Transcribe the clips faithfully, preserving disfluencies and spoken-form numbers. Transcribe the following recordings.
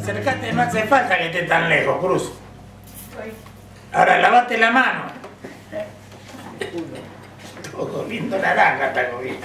Acércate, no hace falta que esté tan lejos, Cruz. Ahora lavate la mano. Todo comiendo naranja está comiendo.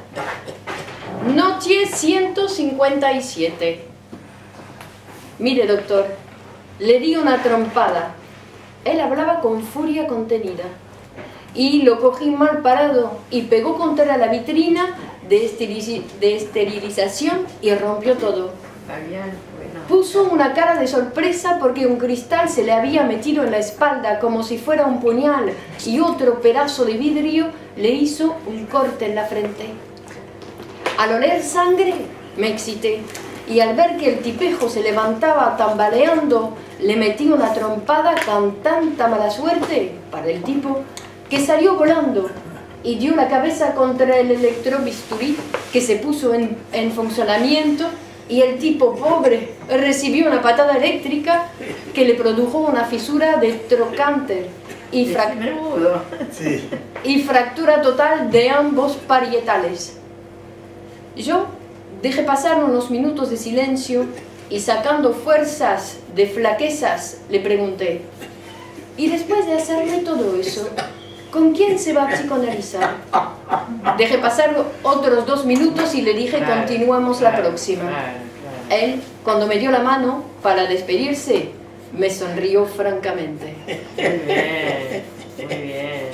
Noche ciento cincuenta y siete. Mire, doctor, le di una trompada. Él hablaba con furia contenida. Y lo cogí mal parado y pegó contra la vitrina de, esteriliz de esterilización y rompió todo. Puso una cara de sorpresa porque un cristal se le había metido en la espalda como si fuera un puñal y otro pedazo de vidrio le hizo un corte en la frente. Al oler sangre me excité y al ver que el tipejo se levantaba tambaleando le metí una trompada con tanta mala suerte para el tipo que salió volando y dio la cabeza contra el electrobisturí que se puso en, en funcionamiento y el tipo pobre recibió una patada eléctrica que le produjo una fisura de trocánter y, frac sí. y fractura total de ambos parietales. Yo dejé pasar unos minutos de silencio y sacando fuerzas de flaquezas le pregunté: ¿y después de hacerle todo eso, con quién se va a psicoanalizar? Dejé pasar otros dos minutos y le dije: continuamos la próxima. Él, cuando me dio la mano para despedirse, me sonrió francamente. Muy bien, muy bien.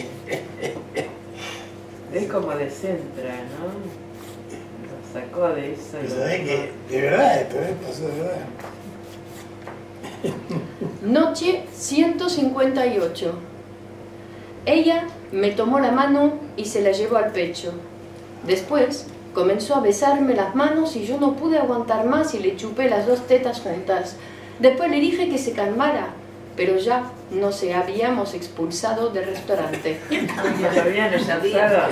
Es como de Centra, ¿no? Lo sacó de eso. ¿Sabes qué? De verdad esto, ¿eh? Pasó de verdad. Noche ciento cincuenta y ocho. Ella me tomó la mano y se la llevó al pecho. Después comenzó a besarme las manos y yo no pude aguantar más y le chupé las dos tetas juntas. Después le dije que se calmara, pero ya nos habíamos expulsado del restaurante. Ya lo habían expulsado.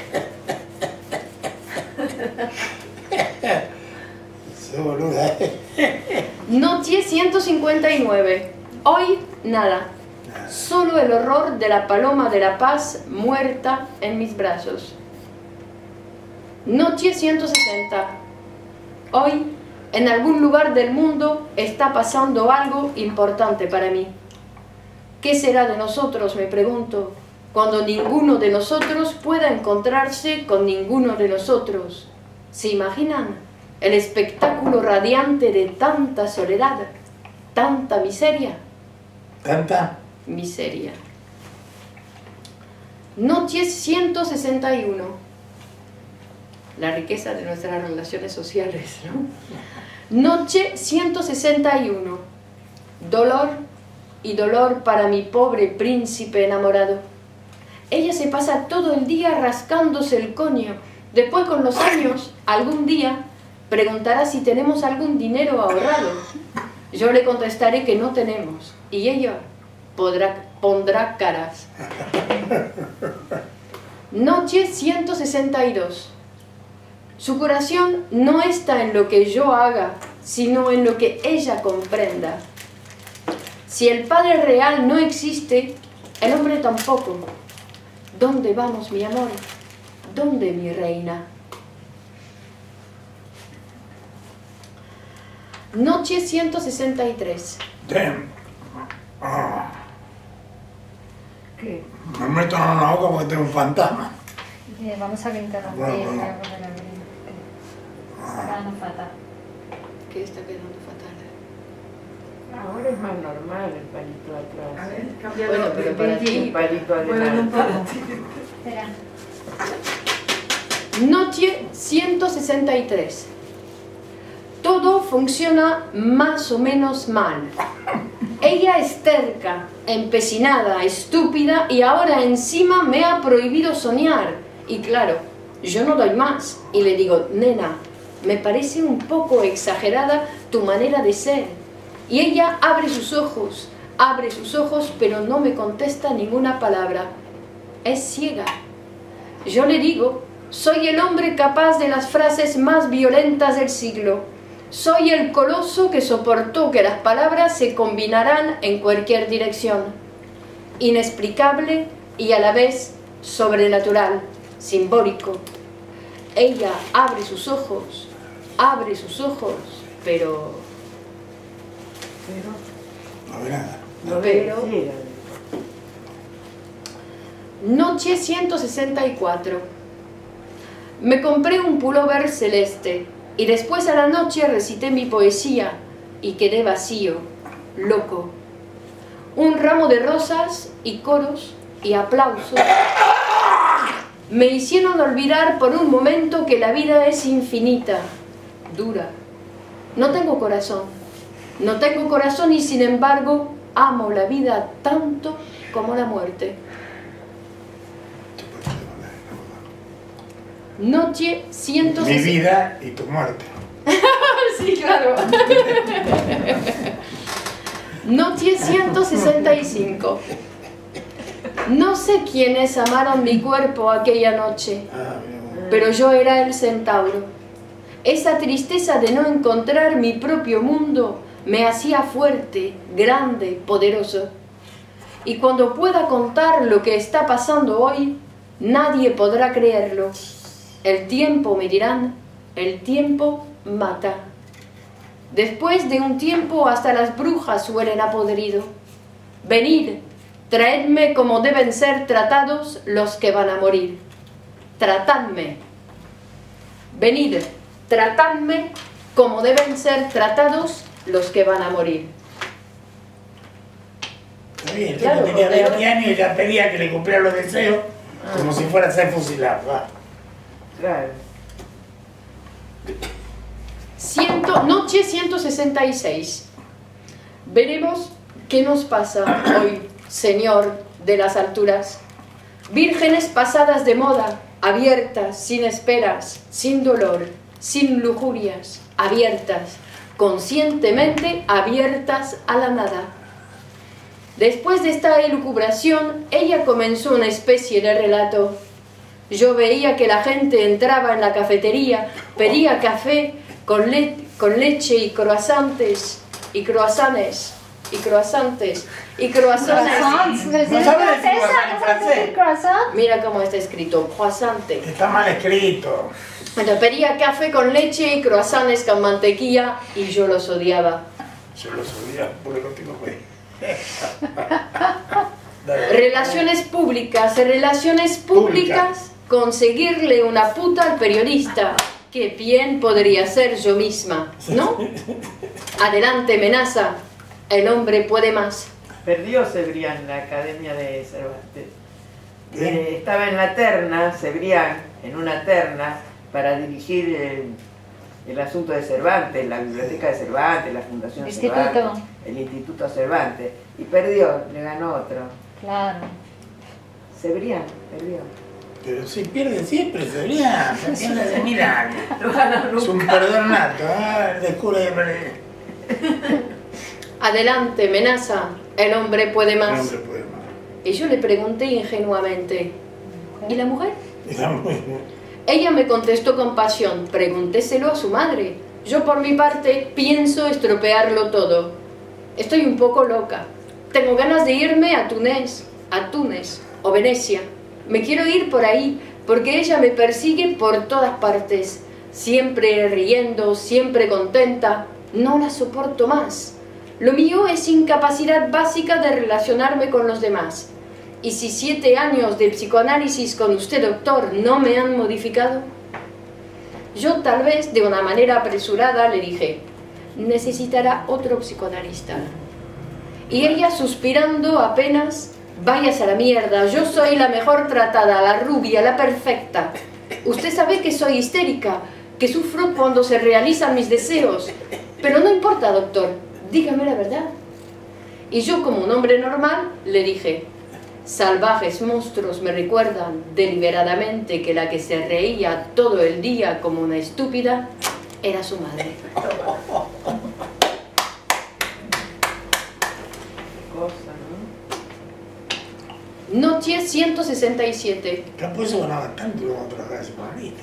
Soy boluda. Noche ciento cincuenta y nueve. Hoy nada. Solo el horror de la paloma de la paz muerta en mis brazos. Noche ciento sesenta. Hoy, en algún lugar del mundo, está pasando algo importante para mí. ¿Qué será de nosotros, me pregunto, cuando ninguno de nosotros pueda encontrarse con ninguno de nosotros? ¿Se imaginan el espectáculo radiante de tanta soledad, tanta miseria? ¿Tanta? Miseria. Noche ciento sesenta y uno. La riqueza de nuestras relaciones sociales, ¿no? Noche ciento sesenta y uno. Dolor y dolor para mi pobre príncipe enamorado. Ella se pasa todo el día rascándose el coño. Después, con los años, algún día preguntará si tenemos algún dinero ahorrado. Yo le contestaré que no tenemos y ella podrá, pondrá caras. Noche ciento sesenta y dos. Su curación no está en lo que yo haga, sino en lo que ella comprenda. Si el Padre real no existe, el hombre tampoco. ¿Dónde vamos, mi amor? ¿Dónde, mi reina? Noche ciento sesenta y tres. Ah. ¿Qué? Me meto en la boca porque tengo un fantasma. Eh, vamos a interrumpir. Bueno, bueno. Está quedando fatal. ¿Qué está quedando fatal? Ahora es más normal el palito atrás. A ver, cámbialo. Bueno, pero para ti. El palito Muévelo un adelante. poco. Espera. Noche ciento sesenta y tres. Todo funciona más o menos mal. Ella es terca, empecinada, estúpida y ahora encima me ha prohibido soñar. Y claro, yo no doy más y le digo: nena, me parece un poco exagerada tu manera de ser. Y ella abre sus ojos, abre sus ojos, pero no me contesta ninguna palabra. Es ciega. Yo le digo: soy el hombre capaz de las frases más violentas del siglo. Soy el coloso que soportó que las palabras se combinaran en cualquier dirección. Inexplicable y a la vez sobrenatural, simbólico. Ella abre sus ojos, abre sus ojos, pero Pero No ve nada. no Pero- ve ciega. Noche ciento sesenta y cuatro. Me compré un pullover celeste y después a la noche recité mi poesía y quedé vacío, loco. Un ramo de rosas y coros y aplausos me hicieron olvidar por un momento que la vida es infinita, dura. No tengo corazón, no tengo corazón y sin embargo amo la vida tanto como la muerte. Noche ciento Mi sesenta. vida y tu muerte. Sí, claro. Noche ciento sesenta y cinco. No sé quiénes amaron mi cuerpo aquella noche, Ah, mi amor. pero yo era el centauro. Esa tristeza de no encontrar mi propio mundo me hacía fuerte, grande, poderoso. Y cuando pueda contar lo que está pasando hoy, nadie podrá creerlo. El tiempo, me dirán, el tiempo mata. Después de un tiempo hasta las brujas huelen a podrido. Venid, traedme como deben ser tratados los que van a morir. Tratadme. Venid, tratadme como deben ser tratados los que van a morir. Está bien, el Claro, tipo tenía pero- veinte años y ya pedía que le cumpliera los deseos como si fuera a ser fusilado. Ah. Claro. Ciento, noche ciento sesenta y seis. Veremos qué nos pasa hoy, Señor de las alturas. Vírgenes pasadas de moda, abiertas, sin esperas, sin dolor, sin lujurias, abiertas, conscientemente abiertas a la nada. Después de esta elucubración, ella comenzó una especie de relato. Yo veía que la gente entraba en la cafetería, pedía café con, le con leche y croissantes, y croissants, y croissantes, y croissants. Croissants, ¿me No decís sabe decir francesa? croissant en ¿No sabes francés. decir croissant? Mira cómo está escrito, croissante. Está mal escrito. Entonces pedía café con leche y croissants con mantequilla y yo los odiaba. Yo lo subía porque no tengo fe. Dale. Relaciones públicas, relaciones públicas, conseguirle una puta al periodista. Qué bien podría ser yo misma, ¿no? Adelante, Menaza. El hombre puede más. Perdió Cebrián en la Academia de Cervantes. ¿Qué? Eh, estaba en la terna, Cebrián, en una terna, para dirigir el, el asunto de Cervantes, la biblioteca de Cervantes, la Fundación Instituto. Cervantes, el Instituto Cervantes. Y perdió, le ganó otro. Claro. Cebrián, perdió. Pero si pierde siempre, sería. Pierde de mirar. No ganó Es un nunca. perdón nato. Ah, descubre de perder. Adelante, Menaza. El hombre puede El más. hombre puede más. Y yo le pregunté ingenuamente, ¿y la mujer? Está muy bien. Ella me contestó con pasión, pregúnteselo a su madre. Yo por mi parte pienso estropearlo todo. Estoy un poco loca. Tengo ganas de irme a Túnez, a Túnez o Venecia. Me quiero ir por ahí porque ella me persigue por todas partes. Siempre riendo, siempre contenta. No la soporto más. Lo mío es incapacidad básica de relacionarme con los demás. ¿Y si siete años de psicoanálisis con usted, doctor, no me han modificado? Yo tal vez, de una manera apresurada, le dije, necesitará otro psicoanalista. Y ella, suspirando apenas, váyase a la mierda, yo soy la mejor tratada, la rubia, la perfecta. Usted sabe que soy histérica, que sufro cuando se realizan mis deseos. Pero no importa, doctor, dígame la verdad. Y yo, como un hombre normal, le dije, salvajes monstruos me recuerdan deliberadamente que la que se reía todo el día como una estúpida era su madre. Cosa, ¿no? Noche ciento sesenta y siete. Capaz eso ganaba tanto como trabajar psicoanalista.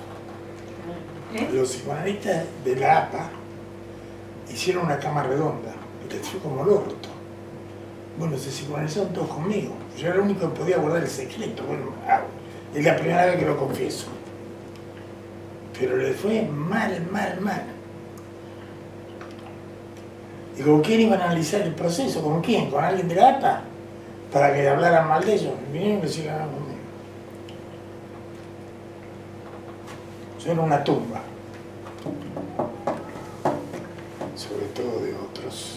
Los psicoanalistas de la A P A hicieron una cama redonda y les fue como el orto. Bueno, se psicoanalizaron todos conmigo. Yo era el único que podía guardar el secreto. Bueno, ah, es la primera vez que lo confieso. Pero les fue mal, mal, mal. ¿Y con quién iban a analizar el proceso? ¿Con quién? ¿Con alguien de la A P A? Para que hablaran mal de ellos. Vinieron que se iban conmigo. Yo era una tumba. Sobre todo de otros.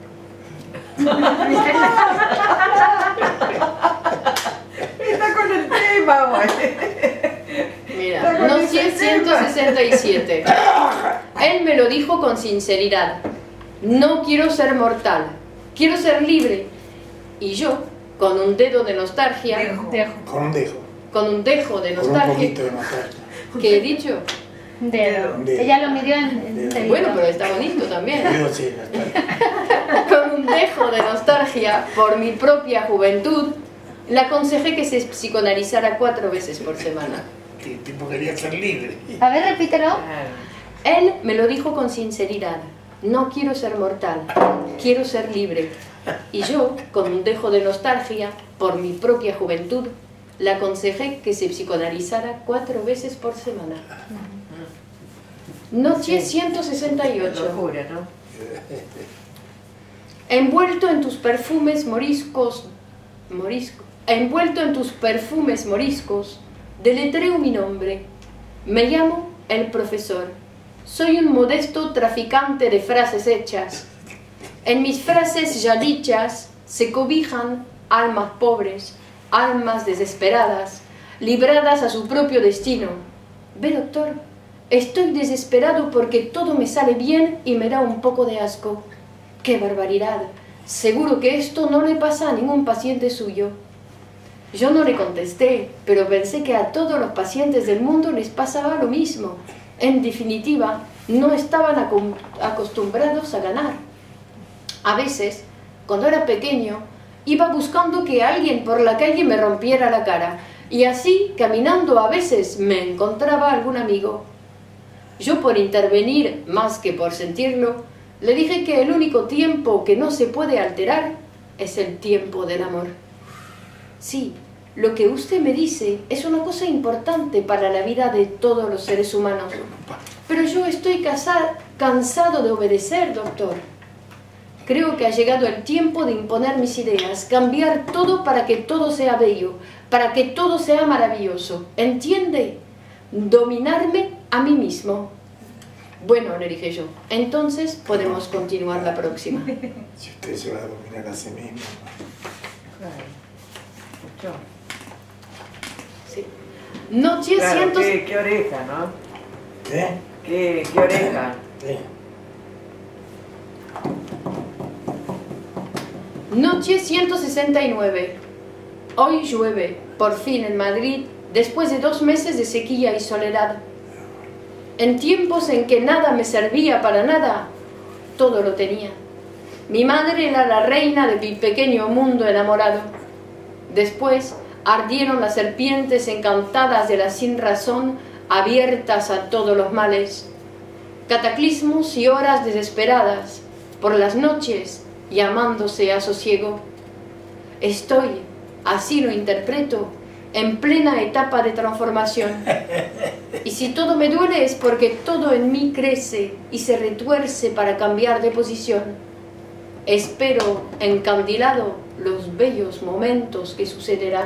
Está con el tema, güey. Mira, Noche ciento sesenta y siete. Él me lo dijo con sinceridad. No quiero ser mortal, quiero ser libre. Y yo, con un dedo de nostalgia, Dejo. Dejo. Con un dejo. con un dejo de Con un nostalgia, poquito de nostalgia. ¿qué he dicho? Dedo. Dedo. Ella lo midió en, en Dedo. dedito. Bueno, pero está bonito también. Dedo sí, nostalgia. Con un dejo de nostalgia por mi propia juventud, le aconsejé que se psicoanalizara cuatro veces por semana. Que el tipo quería ser libre. A ver, repítelo. Claro. Él me lo dijo con sinceridad. No quiero ser mortal, quiero ser libre. Y yo, con un dejo de nostalgia por mi propia juventud, le aconsejé que se psicoanalizara cuatro veces por semana. Noche ciento sesenta y ocho. Locura, ¿no? Envuelto en tus perfumes moriscos, morisco, envuelto en tus perfumes moriscos, deletreo mi nombre. Me llamo el profesor. Soy un modesto traficante de frases hechas. En mis frases ya dichas se cobijan almas pobres, almas desesperadas, libradas a su propio destino. Ve, doctor, estoy desesperado porque todo me sale bien y me da un poco de asco. ¡Qué barbaridad! Seguro que esto no le pasa a ningún paciente suyo. Yo no le contesté, pero pensé que a todos los pacientes del mundo les pasaba lo mismo. En definitiva, no estaban acostumbrados a ganar. A veces, cuando era pequeño, iba buscando que alguien por la calle me rompiera la cara, y así, caminando a veces, me encontraba algún amigo. Yo, por intervenir más que por sentirlo, le dije que el único tiempo que no se puede alterar es el tiempo del amor. Sí, lo que usted me dice es una cosa importante para la vida de todos los seres humanos. Pero yo estoy casa- cansado de obedecer, doctor. Creo que ha llegado el tiempo de imponer mis ideas, cambiar todo para que todo sea bello, para que todo sea maravilloso. ¿Entiende? Dominarme a mí mismo. Bueno, le dije yo, entonces podemos continuar la próxima. Si usted se va a dominar a sí mismo. Claro. Yo. Sí. Noche Claro, ciento... qué, qué oreja, ¿no? ¿Qué? Qué, qué oreja. ¿Qué? Noche ciento sesenta y nueve. Hoy llueve, por fin en Madrid, después de dos meses de sequía y soledad. En tiempos en que nada me servía para nada, todo lo tenía. Mi madre era la reina de mi pequeño mundo enamorado. Después ardieron las serpientes encantadas de la sinrazón, abiertas a todos los males. Cataclismos y horas desesperadas, por las noches, llamándose a sosiego. Estoy, así lo interpreto, en plena etapa de transformación. Y si todo me duele es porque todo en mí crece y se retuerce para cambiar de posición. Espero, encandilado, los bellos momentos que sucederán.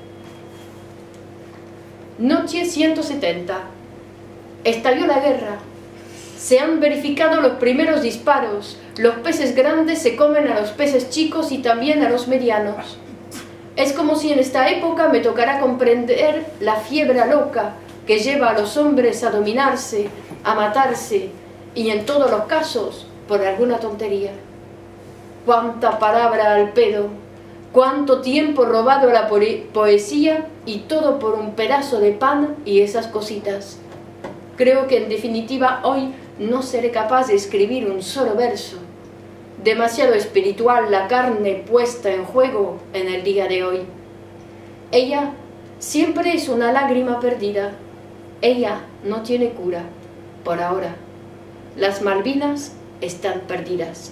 Noche ciento setenta. Estalló la guerra. Se han verificado los primeros disparos. Los peces grandes se comen a los peces chicos y también a los medianos. Es como si en esta época me tocara comprender la fiebre loca que lleva a los hombres a dominarse, a matarse, y en todos los casos, por alguna tontería. Cuánta palabra al pedo, cuánto tiempo robado a la poesía, y todo por un pedazo de pan y esas cositas. Creo que en definitiva hoy no seré capaz de escribir un solo verso. Demasiado espiritual la carne puesta en juego en el día de hoy. Ella siempre es una lágrima perdida. Ella no tiene cura, por ahora. Las Malvinas están perdidas.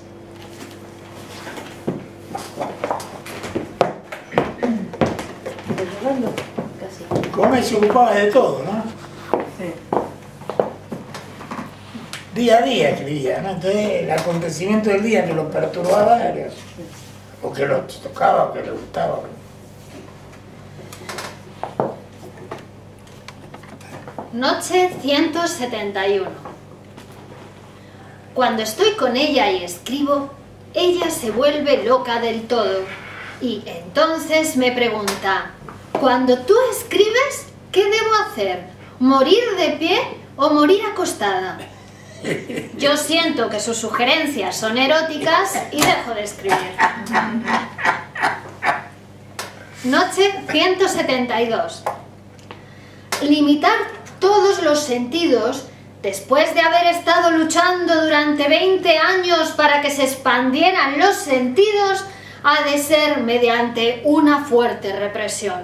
Come se ocupaba de todo, ¿no? Sí. Día a día escribía, ¿no? Entonces el acontecimiento del día que lo perturbaba era, o que lo tocaba, o que le gustaba. Noche ciento setenta y uno. Cuando estoy con ella y escribo, ella se vuelve loca del todo. Y entonces me pregunta, cuando tú escribes, ¿qué debo hacer? ¿Morir de pie o morir acostada? Yo siento que sus sugerencias son eróticas y dejo de escribir. Noche ciento setenta y dos. Limitar todos los sentidos, después de haber estado luchando durante veinte años para que se expandieran los sentidos, ha de ser mediante una fuerte represión.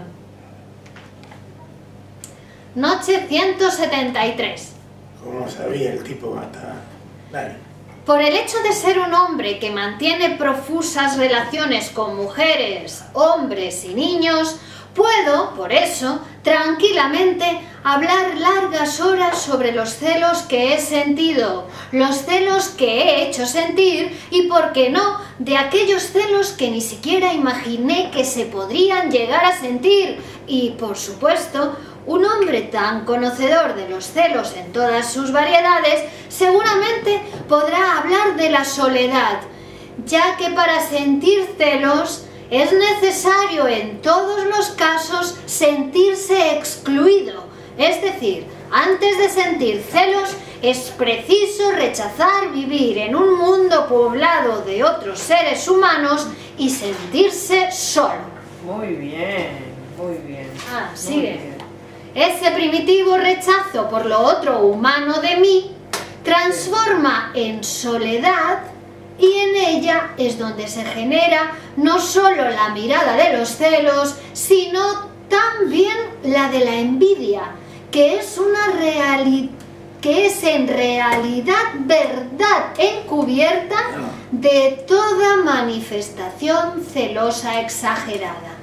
Noche ciento setenta y tres. ¿Cómo sabía el tipo que estaba? Dale. Por el hecho de ser un hombre que mantiene profusas relaciones con mujeres, hombres y niños, puedo, por eso, tranquilamente hablar largas horas sobre los celos que he sentido, los celos que he hecho sentir y, por qué no, de aquellos celos que ni siquiera imaginé que se podrían llegar a sentir y, por supuesto, un hombre tan conocedor de los celos en todas sus variedades seguramente podrá hablar de la soledad, ya que para sentir celos es necesario en todos los casos sentirse excluido, es decir, antes de sentir celos es preciso rechazar vivir en un mundo poblado de otros seres humanos y sentirse solo. Muy bien, muy bien. Ah, muy sigue. bien. Ese primitivo rechazo por lo otro humano de mí transforma en soledad y en ella es donde se genera no solo la mirada de los celos, sino también la de la envidia, que es una realidad, que es en realidad verdad encubierta de toda manifestación celosa exagerada.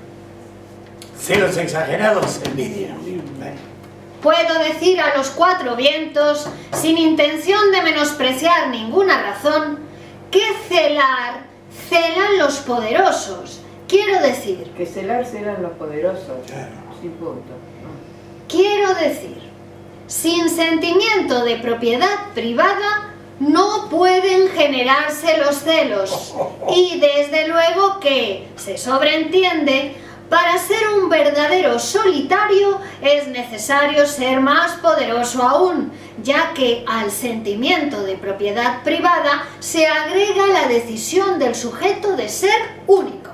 Celos exagerados, envidia. Dale. Puedo decir a los cuatro vientos, sin intención de menospreciar ninguna razón, que celar, celan los poderosos. Quiero decir, Que celar serán los poderosos. Claro. Sin punto. quiero decir, sin sentimiento de propiedad privada no pueden generarse los celos. Y desde luego que, se sobreentiende, para ser un verdadero solitario es necesario ser más poderoso aún, ya que al sentimiento de propiedad privada se agrega la decisión del sujeto de ser único.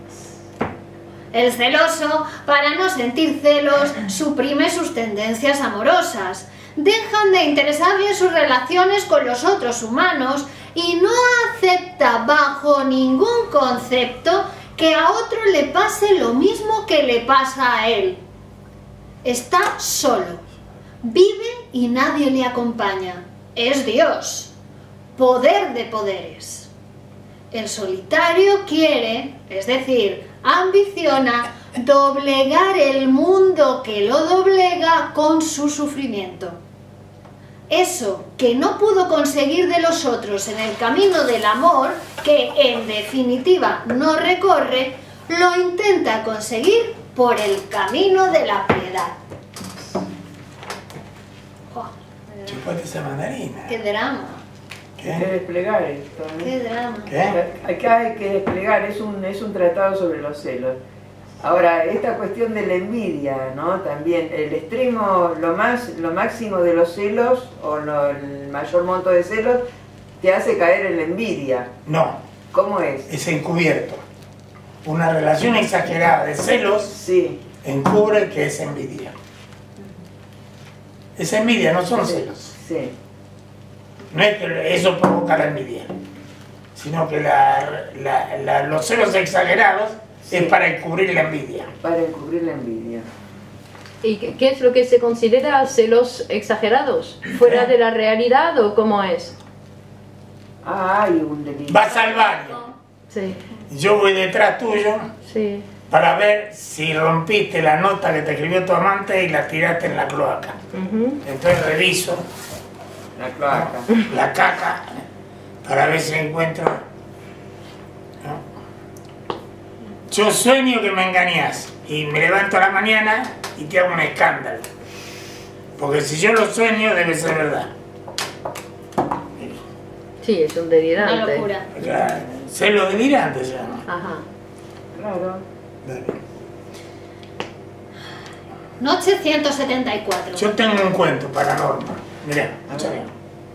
El celoso, para no sentir celos, suprime sus tendencias amorosas, dejan de interesarle sus relaciones con los otros humanos y no acepta bajo ningún concepto que a otro le pase lo mismo que le pasa a él. Está solo, vive y nadie le acompaña. Es Dios, poder de poderes. El solitario quiere, es decir, ambiciona, doblegar el mundo que lo doblega con su sufrimiento. Eso que no pudo conseguir de los otros en el camino del amor, que en definitiva no recorre, lo intenta conseguir por el camino de la piedad. Oh, Chupate esa mandarina. ¡Qué drama! Hay que ¿Qué? desplegar esto. ¿eh? ¡Qué drama! ¿Qué? Acá hay que desplegar, es un, es un tratado sobre los celos. Ahora, esta cuestión de la envidia, ¿no? También el extremo, lo, más, lo máximo de los celos, o lo- el mayor monto de celos, te hace caer en la envidia. No, ¿Cómo es? es encubierto. Una relación exagerada de celos Sí, encubre que es envidia. Es envidia, no son celos. sí. No es que eso provoca la envidia, sino que la- la- la- los celos exagerados Sí. es para encubrir la envidia. Para encubrir la envidia. ¿Y qué qué es lo que se considera celos exagerados? ¿Fuera de la realidad o cómo es? Ah, hay un delito. Vas al baño, Sí, yo voy detrás tuyo sí. para ver si rompiste la nota que te escribió tu amante y la tiraste en la cloaca. Ujú. Entonces reviso La cloaca. La caca, para ver si encuentro. ¿No? Yo sueño que me engañas y me levanto a la mañana y te hago un escándalo. Porque si yo lo sueño, debe ser verdad. Sí, es un delirante. Una locura. O sea, celo delirante se llama. Ajá. Claro. Dale. Noche ciento setenta y cuatro. Yo tengo un cuento paranormal. Mirá, escucha bien.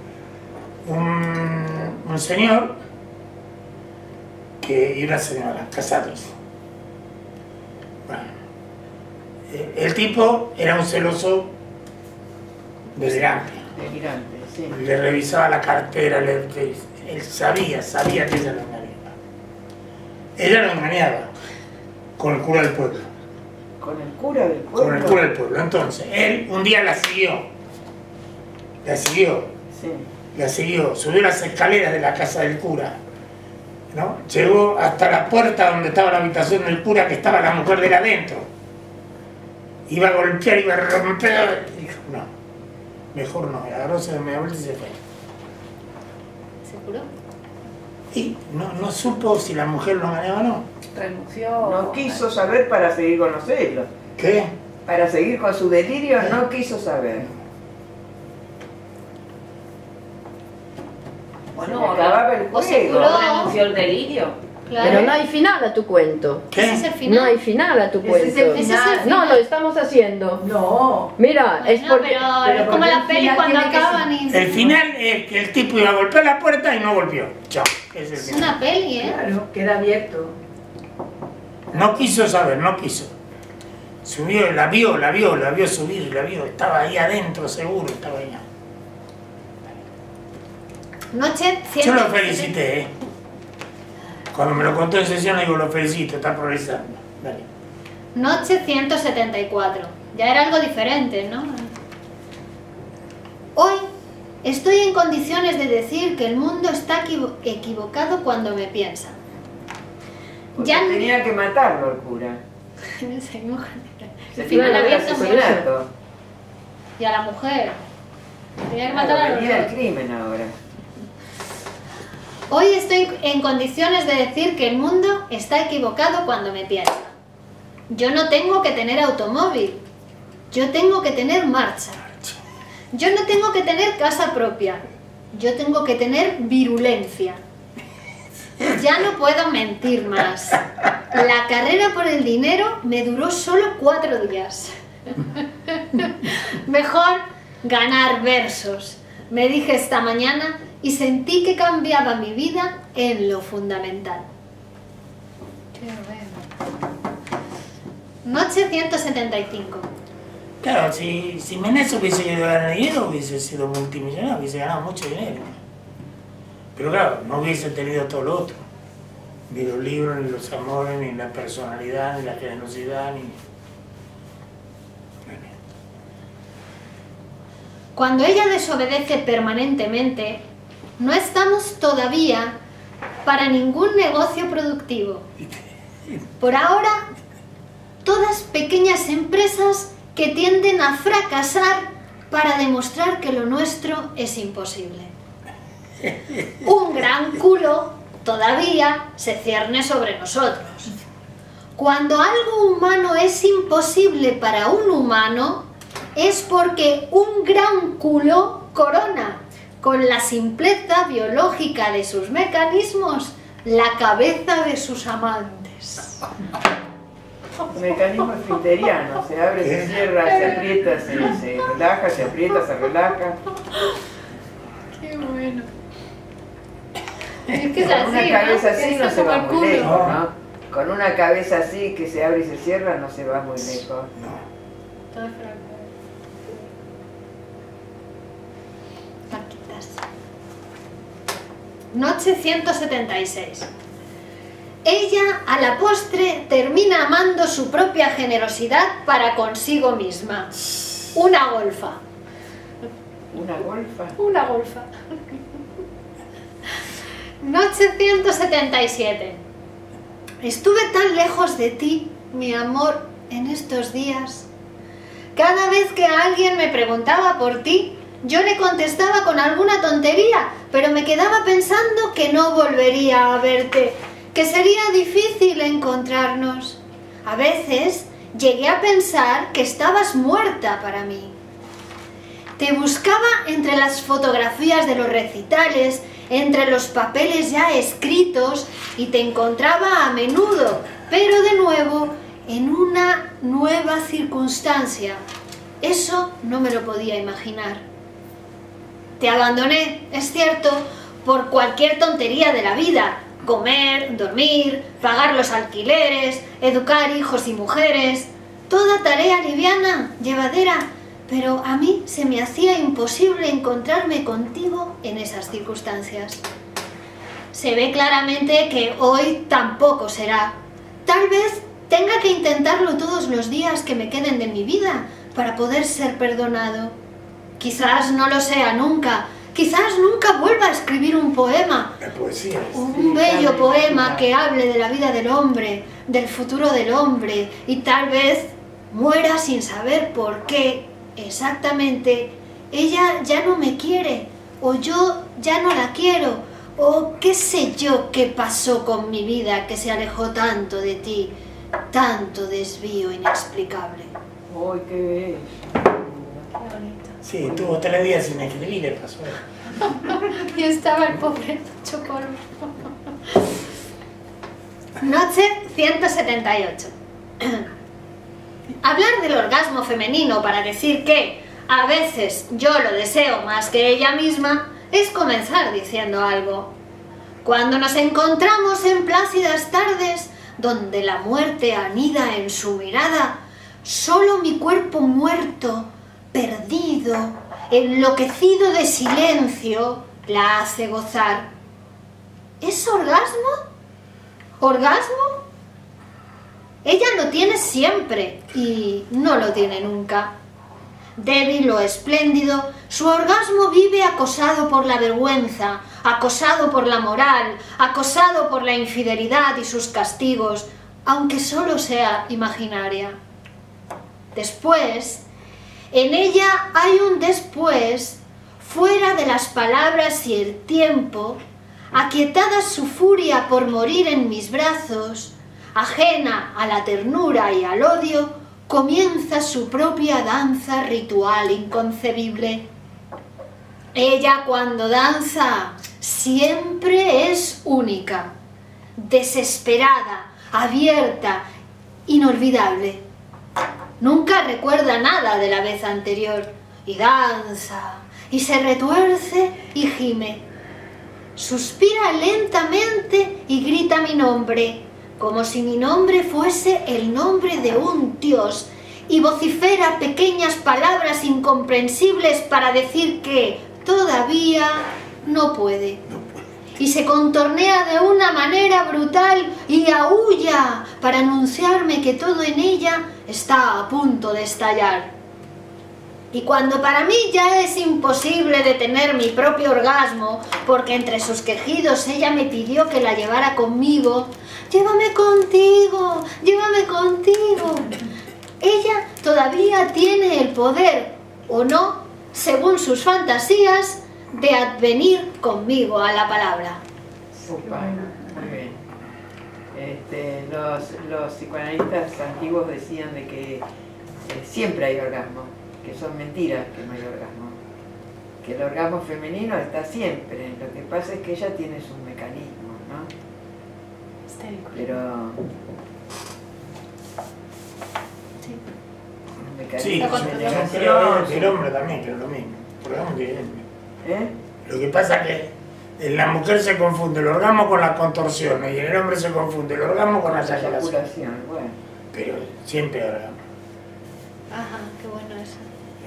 Un, un señor que, y una señora, casados. Bueno, eh, el tipo era un celoso delirante. Delirante, sí. Le revisaba la cartera, le, le- él sabía, sabía que ella lo engañaba. Ella lo engañaba con el cura del pueblo. Con el cura del pueblo. Con el cura del pueblo. Entonces, él un día la siguió. La siguió. Sí. La siguió. Subió las escaleras de la casa del cura. ¿No? Llegó hasta la puerta donde estaba la habitación del cura, que estaba la mujer de él adentro. Iba a golpear, iba a romper. Y dijo, no, mejor no. Y agarró, se me abrió y se fue. ¿Se curó? Y no, no supo si la mujer lo engañaba o no. Renunció. No quiso saber para seguir con los celos. ¿Qué? Para seguir con su delirio no quiso saber. Bueno, Se acababa el o se juego. curó. renunció el delirio. Claro. Pero no hay final a tu cuento. ¿Qué? Ese es el final. No hay final a tu Ese cuento. es el Ese es el final. final. No, lo estamos haciendo. No. Mira, es Bueno, porque... pero, pero es como porque la el peli final cuando tiene que acaban y... El final es que el tipo iba a golpear la puerta y no golpeó. Chao. Ese es el Es final. una peli, ¿eh? Claro, queda abierto. No quiso saber, no quiso. Subió, la vio, la vio, la vio subir, la vio. Estaba ahí adentro, seguro, estaba ahí. Noche Yo ciento... lo felicité, ¿eh? Cuando me lo contó en sesión, le digo, lo felicito, está progresando. Dale. Noche ciento setenta y cuatro. Ya era algo diferente, ¿no? Hoy estoy en condiciones de decir que el mundo está equivo- equivocado cuando me piensa. Porque Ya- tenía que matarlo el cura. Se enoja. Se El final final del abierto mucho. asesinato. Y a la mujer. Tenía que matar a Claro, los venía el dos. crimen ahora. Hoy estoy en condiciones de decir que el mundo está equivocado cuando me piensa. Yo no tengo que tener automóvil. Yo tengo que tener marcha. Yo no tengo que tener casa propia. Yo tengo que tener virulencia. Ya no puedo mentir más. La carrera por el dinero me duró solo cuatro días. Mejor ganar versos. Me dije esta mañana y sentí que cambiaba mi vida en lo fundamental. Qué bueno. Noche ciento setenta y cinco. Claro, si, si Menés hubiese ido a ganar dinero, hubiese sido multimillonario, hubiese ganado mucho dinero. Pero claro, no hubiese tenido todo lo otro. Ni los libros, ni los amores, ni la personalidad, ni la generosidad, ni... Cuando ella desobedece permanentemente, no estamos todavía para ningún negocio productivo. Por ahora, todas pequeñas empresas que tienden a fracasar para demostrar que lo nuestro es imposible. Un gran culo todavía se cierne sobre nosotros. Cuando algo humano es imposible para un humano, es porque un gran culo corona, con la simpleza biológica de sus mecanismos, la cabeza de sus amantes. Mecanismo esfinteriano, se abre, se cierra, se aprieta, se, se relaja, se aprieta, se relaja. Qué bueno. Es que es Con así, una cabeza ¿no? así Es no se como va el muy culo. lejos, ¿no? Con una cabeza así que se abre y se cierra no se va muy lejos. No. Todo fracaso. Paquitas. Noche ciento setenta y seis. Ella, a la postre, termina amando su propia generosidad para consigo misma. Una golfa. Una golfa. Una golfa. Noche ciento setenta y siete. Estuve tan lejos de ti, mi amor, en estos días. Cada vez que alguien me preguntaba por ti, Yo le contestaba con alguna tontería, pero me quedaba pensando que no volvería a verte, que sería difícil encontrarnos. A veces llegué a pensar que estabas muerta para mí. Te buscaba entre las fotografías de los recitales, entre los papeles ya escritos, y te encontraba a menudo, pero de nuevo en una nueva circunstancia. Eso no me lo podía imaginar. Te abandoné, es cierto, por cualquier tontería de la vida. Comer, dormir, pagar los alquileres, educar hijos y mujeres. Toda tarea liviana, llevadera, pero a mí se me hacía imposible encontrarme contigo en esas circunstancias. Se ve claramente que hoy tampoco será. Tal vez tenga que intentarlo todos los días que me queden de mi vida para poder ser perdonado. Quizás no lo sea nunca, quizás nunca vuelva a escribir un poema. La poesía. Un bello poema que hable de la vida del hombre, del futuro del hombre, y tal vez muera sin saber por qué exactamente ella ya no me quiere, o yo ya no la quiero, o qué sé yo qué pasó con mi vida que se alejó tanto de ti, tanto desvío inexplicable. ¡Uy, qué bello! Qué bonito. Sí, tuvo tres días sin escribir, le pasó. Y estaba el pobre hecho polvo. Noche ciento setenta y ocho. Hablar del orgasmo femenino para decir que a veces yo lo deseo más que ella misma es comenzar diciendo algo. Cuando nos encontramos en plácidas tardes donde la muerte anida en su mirada, solo mi cuerpo muerto, perdido, enloquecido de silencio, la hace gozar. ¿Es orgasmo? ¿Orgasmo? Ella lo tiene siempre y no lo tiene nunca. Débil o espléndido, su orgasmo vive acosado por la vergüenza, acosado por la moral, acosado por la infidelidad y sus castigos, aunque solo sea imaginaria. Después, en ella hay un después, fuera de las palabras y el tiempo, aquietada su furia por morir en mis brazos, ajena a la ternura y al odio, comienza su propia danza ritual inconcebible. Ella cuando danza siempre es única, desesperada, abierta, inolvidable. Nunca recuerda nada de la vez anterior, y danza, y se retuerce y gime. Suspira lentamente y grita mi nombre, como si mi nombre fuese el nombre de un dios, y vocifera pequeñas palabras incomprensibles para decir que todavía no puede. Y se contornea de una manera brutal y aúlla para anunciarme que todo en ella está a punto de estallar. Y cuando para mí ya es imposible detener mi propio orgasmo, porque entre sus quejidos ella me pidió que la llevara conmigo, llévame contigo, llévame contigo. Ella todavía tiene el poder, o no, según sus fantasías, de advenir conmigo a la palabra. Upa, muy bien. Este, los, los psicoanalistas antiguos decían de que eh, siempre hay orgasmo, que son mentiras que no hay orgasmo. Que el orgasmo femenino está siempre, lo que pasa es que ella tiene sus mecanismos, ¿no? Pero... Sí. Sí, mecanismos yo de creo negación, que el hombre también, creo lo mismo. Orgasmo que- ¿eh? Lo que pasa es que en la mujer se confunde el orgasmo con las contorsiones y en el hombre se confunde el orgasmo con la La eyaculación. eyaculación, bueno. Pero siempre hay orgasmo. Ajá, qué bueno eso.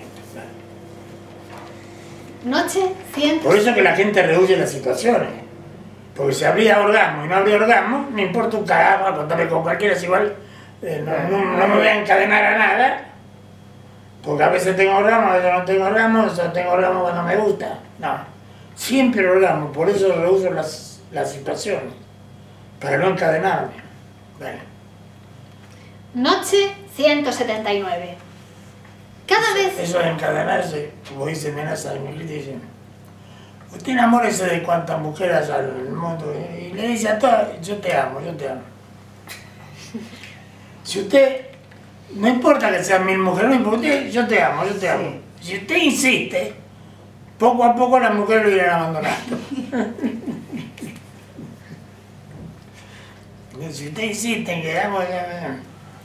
Noche ciento... Por eso que la gente rehuye las situaciones. Porque si habría orgasmo y no habría orgasmo, me importa un carajo, contarme con cualquiera, es igual, eh, no, no- no me voy a encadenar a nada. Porque a veces tengo orgasmo, a veces no tengo orgasmo, a veces tengo orgasmo cuando me gusta. No, siempre orgasmo, por eso rehuyo las, las situaciones. Para no encadenarme. Bueno. Noche ciento setenta y nueve. Cada vez... Eso de encadenarse, como dice Menaza de mi dice, usted enamórese de cuantas mujeres al mundo y le dice a todas, yo te amo, yo te amo. Si usted, no importa que sean mil mujeres, no importa, usted, yo te amo, yo te amo. Sí. Si usted insiste, poco a poco las mujeres lo irán abandonando. Si usted insiste en que amo, ya...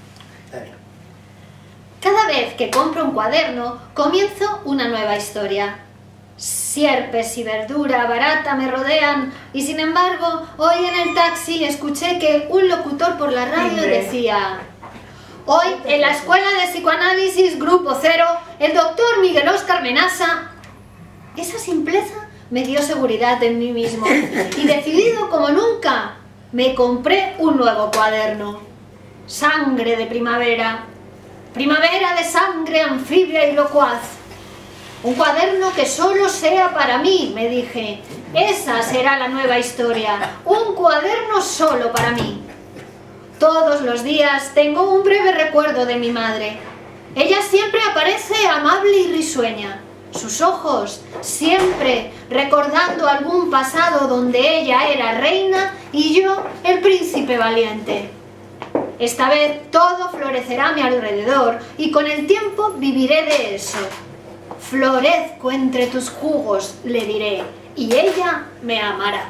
Cada vez que compro un cuaderno, comienzo una nueva historia. Sierpes y verdura barata me rodean y sin embargo, hoy en el taxi escuché que un locutor por la radio decía: hoy en la Escuela de Psicoanálisis Grupo Cero, el doctor Miguel Óscar Menaza. Esa simpleza me dio seguridad en mí mismo y decidido como nunca, me compré un nuevo cuaderno. Sangre de primavera. Primavera de sangre anfibia y locuaz. Un cuaderno que solo sea para mí, me dije. Esa será la nueva historia. Un cuaderno solo para mí. Todos los días tengo un breve recuerdo de mi madre. Ella siempre aparece amable y risueña. Sus ojos siempre recordando algún pasado donde ella era reina y yo el príncipe valiente. Esta vez todo florecerá a mi alrededor y con el tiempo viviré de eso. Florezco entre tus jugos, le diré, y ella me amará.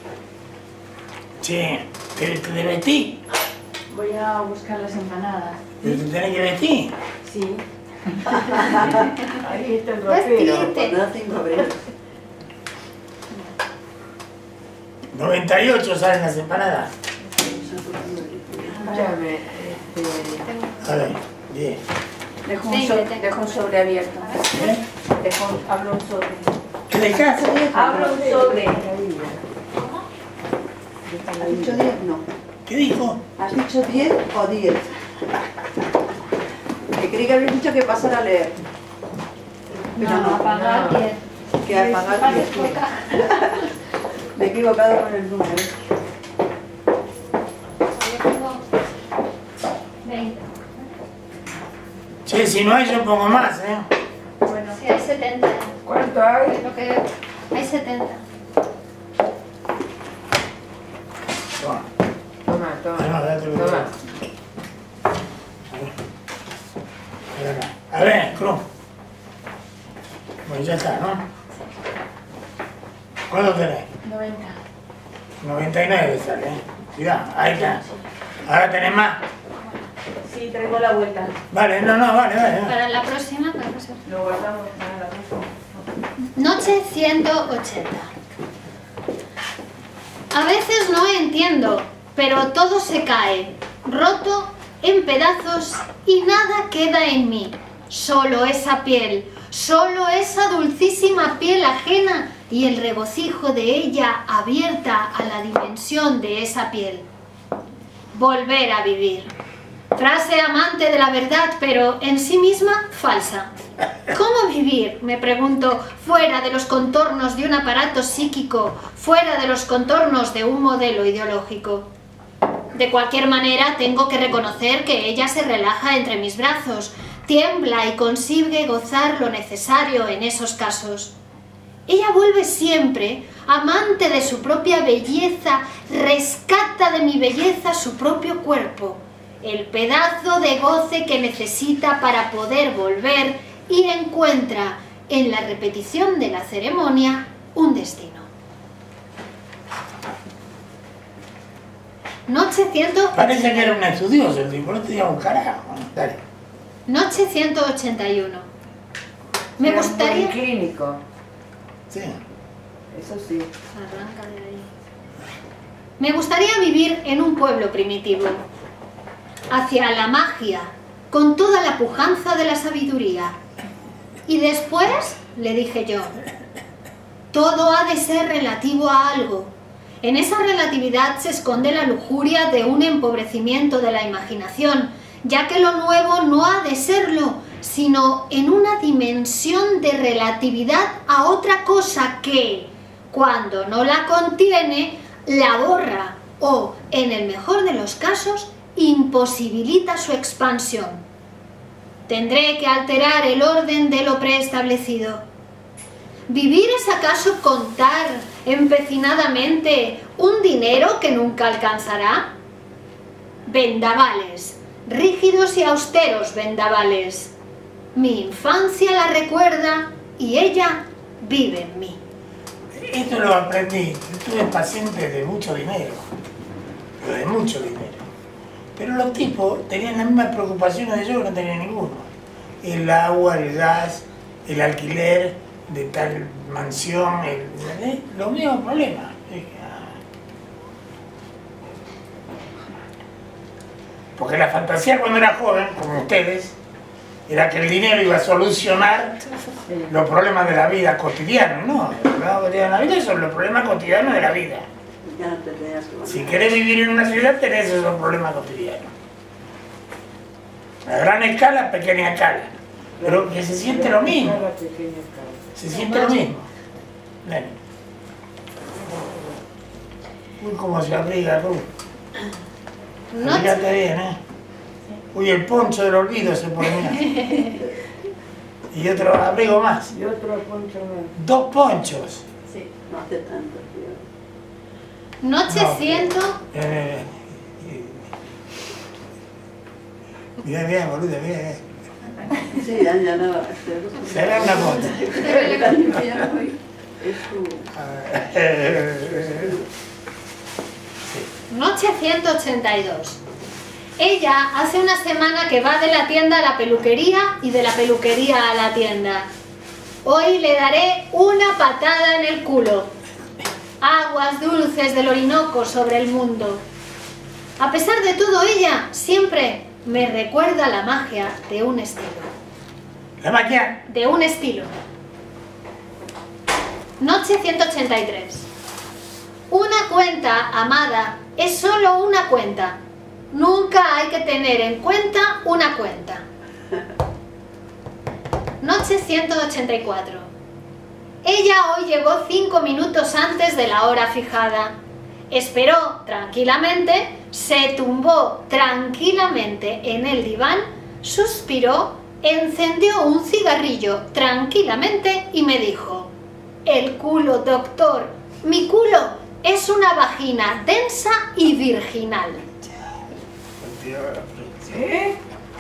Che, ¿te, te vestir? Voy a buscar las empanadas. ¿Pero te tenés que vestir? Sí. Ahí está el ropero. Vestirte. noventa y ocho salen las empanadas. Escúchame, este... A ver, bien. Dejo un, so dejo un sobre abierto. ¿Eh? Dejo, abro un sobre. ¿Qué dejas? Abro un sobre. ¿Cómo? ¿Has dicho diez? No. ¿Qué dijo? ¿Has dicho diez o diez? Que creí que habías dicho que pasar a leer. Pero No, no, apagar no. diez. que apagar diez. Me he equivocado con el número. Yo tengo veinte. Che, si no hay yo pongo más, ¿eh? Bueno, Sí, hay setenta. ¿Cuánto hay? Lo que... Hay setenta. Toma. Toma, toma. Ah, no, date lo que Toma. Ven acá. A ver, Cruz. Bueno, ya está, ¿no? ¿Cuánto tenés? noventa. noventa y nueve sale, ¿eh? Cuidado, ahí está. Ahora tenés más. Sí, traigo la vuelta. Vale, no, no, vale, vale. vale. Para la próxima, para la próxima. Lo guardamos para la próxima. Noche ciento ochenta. A veces no entiendo, pero todo se cae, roto en pedazos y nada queda en mí. Solo esa piel, solo esa dulcísima piel ajena y el regocijo de ella abierta a la dimensión de esa piel. Volver a vivir. Frase amante de la verdad, pero en sí misma falsa. ¿Cómo vivir? Me pregunto, fuera de los contornos de un aparato psíquico, fuera de los contornos de un modelo ideológico. De cualquier manera, tengo que reconocer que ella se relaja entre mis brazos, tiembla y consigue gozar lo necesario en esos casos. Ella vuelve siempre, amante de su propia belleza, rescata de mi belleza su propio cuerpo, el pedazo de goce que necesita para poder volver y encuentra en la repetición de la ceremonia un destino. Noche ciento ochenta y uno. Parece que era un estudioso el tipo, no te diga un carajo. Dale. Noche ciento ochenta y uno. Me Era un gustaría... buen clínico. Sí. Eso sí. Arranca de ahí. Me gustaría vivir en un pueblo primitivo, hacia la magia, con toda la pujanza de la sabiduría. Y después, le dije yo, todo ha de ser relativo a algo. En esa relatividad se esconde la lujuria de un empobrecimiento de la imaginación, ya que lo nuevo no ha de serlo, sino en una dimensión de relatividad a otra cosa que, cuando no la contiene, la borra o, en el mejor de los casos, imposibilita su expansión. Tendré que alterar el orden de lo preestablecido. ¿Vivir es acaso contar empecinadamente un dinero que nunca alcanzará? Vendavales, rígidos y austeros vendavales. Mi infancia la recuerda y ella vive en mí. Esto lo aprendí. Tuve pacientes de mucho dinero, pero de mucho dinero. Pero los tipos tenían las mismas preocupaciones de yo, que no tenía ninguno. El agua, el gas, el alquiler de tal mansión, el, ¿eh? los mismos problemas. Porque la fantasía cuando era joven, como ustedes, era que el dinero iba a solucionar los problemas de la vida cotidiana. No, los problemas cotidianos de la vida son los problemas cotidianos de la vida. Ya no te tenías que mandar. Si querés vivir en una ciudad, tenés esos problemas cotidianos. A gran escala, pequeña escala. Pero que se siente lo mismo. Se siente lo mismo. Ven. Uy, cómo se abriga, Ruth. Fíjate bien, ¿eh? Uy, el poncho del olvido se pone, mira. Y otro abrigo más. Y otro poncho más. Dos ponchos. Sí. No hace tanto, tío. Noche No, ciento... Eh, eh, Mira bien, boludo, mira bien. Sí, ya, ya no. Se ve una foto. Es su... Noche ciento ochenta y dos. Ella hace una semana que va de la tienda a la peluquería y de la peluquería a la tienda. Hoy le daré una patada en el culo. Aguas dulces del Orinoco sobre el mundo. A pesar de todo, ella siempre me recuerda la magia de un estilo. ¿La magia? De un estilo. Noche ciento ochenta y tres. Una cuenta, amada, es solo una cuenta. Nunca hay que tener en cuenta una cuenta. Noche ciento ochenta y cuatro. Ella hoy llegó cinco minutos antes de la hora fijada. Esperó tranquilamente, se tumbó tranquilamente en el diván, suspiró, encendió un cigarrillo tranquilamente y me dijo: el culo, doctor, mi culo es una vagina densa y virginal. ¿Eh?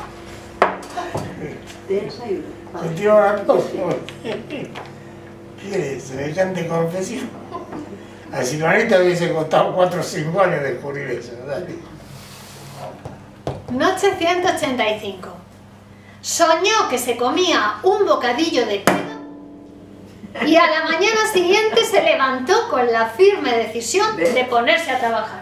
Densa y... Contigo la cosa. ¿Qué es? Semejante confesión. A psicoanalista hubiese costado cuatro o cinco años descubrir eso. Dale. Noche ciento ochenta y cinco. Soñó que se comía un bocadillo de pedo y a la mañana siguiente se levantó con la firme decisión de ponerse a trabajar.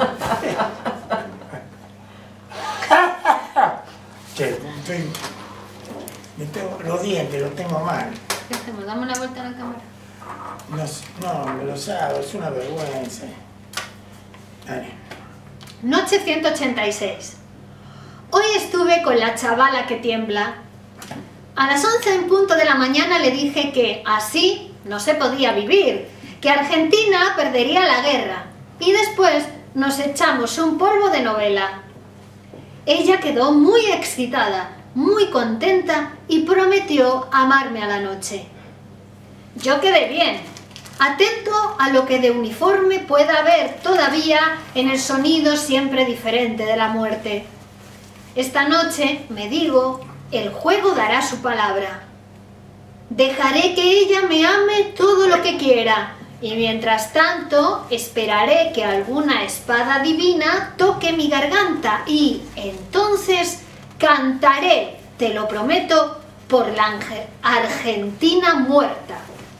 Che, estoy... me tengo... los dientes los tengo mal. ¿Qué hacemos? ¿Dame una vuelta a la cámara? No, sé- no, me los hago, es una vergüenza. Dale. Noche ciento ochenta y seis. Hoy estuve con la chavala que tiembla. A las once en punto de la mañana le dije que así no se podía vivir, que Argentina perdería la guerra y después nos echamos un polvo de novela. Ella quedó muy excitada, muy contenta y prometió amarme a la noche. Yo quedé bien, atento a lo que de uniforme pueda haber todavía en el sonido siempre diferente de la muerte. Esta noche, me digo, el juego dará su palabra. Dejaré que ella me ame todo lo que quiera y mientras tanto esperaré que alguna espada divina toque mi garganta y entonces cantaré, te lo prometo, por la Ange- Argentina muerta.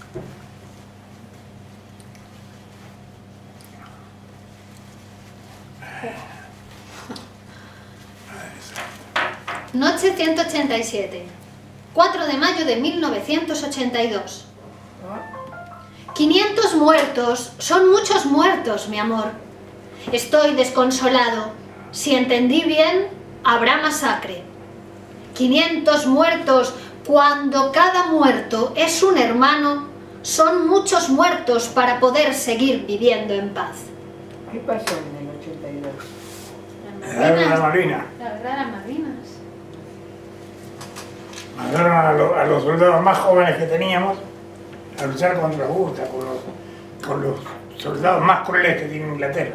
Noche ciento ochenta y siete. cuatro de mayo de mil novecientos ochenta y dos. quinientos muertos, son muchos muertos, mi amor. Estoy desconsolado. Si entendí bien, habrá masacre. quinientos muertos, cuando cada muerto es un hermano, son muchos muertos para poder seguir viviendo en paz. ¿Qué pasó en el ochenta y dos? La guerra de la Malvinas. La guerra de las Malvinas. Mandaron a, lo, a los soldados más jóvenes que teníamos a luchar contra los Gurkhas, con los, con los soldados más crueles que tiene Inglaterra.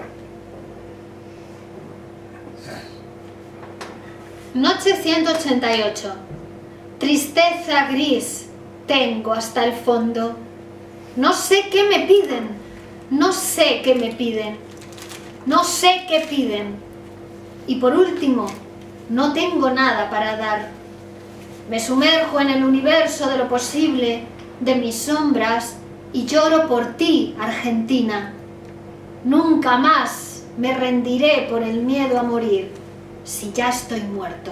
Noche ciento ochenta y ocho. Tristeza gris tengo hasta el fondo. No sé qué me piden, no sé qué me piden, no sé qué piden. Y por último, no tengo nada para dar. Me sumerjo en el universo de lo posible, de mis sombras, y lloro por ti, Argentina. Nunca más me rendiré por el miedo a morir, si ya estoy muerto.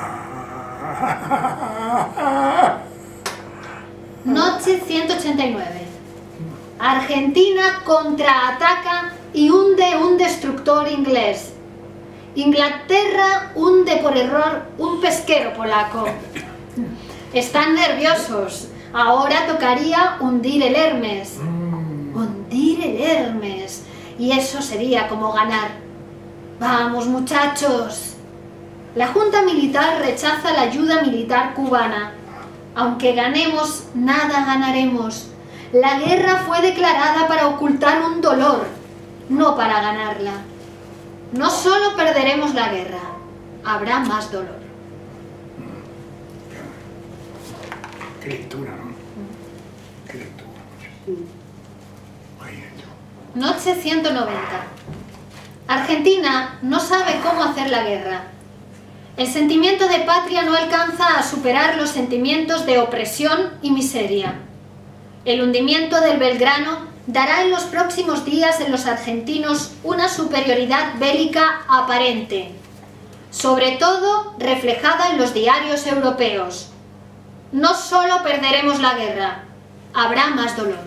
Noche ciento ochenta y nueve. Argentina contraataca y hunde un destructor inglés. Inglaterra hunde por error un pesquero polaco. Están nerviosos. Ahora tocaría hundir el Hermes. Hundir el Hermes. Y eso sería como ganar. Vamos, muchachos. La Junta Militar rechaza la ayuda militar cubana. Aunque ganemos, nada ganaremos. La guerra fue declarada para ocultar un dolor, no para ganarla. No solo perderemos la guerra, habrá más dolor. Qué lectura, ¿no? Qué lectura. Noche ciento noventa. Argentina no sabe cómo hacer la guerra. El sentimiento de patria no alcanza a superar los sentimientos de opresión y miseria. El hundimiento del Belgrano dará en los próximos días en los argentinos una superioridad bélica aparente, sobre todo reflejada en los diarios europeos. No solo perderemos la guerra, habrá más dolor.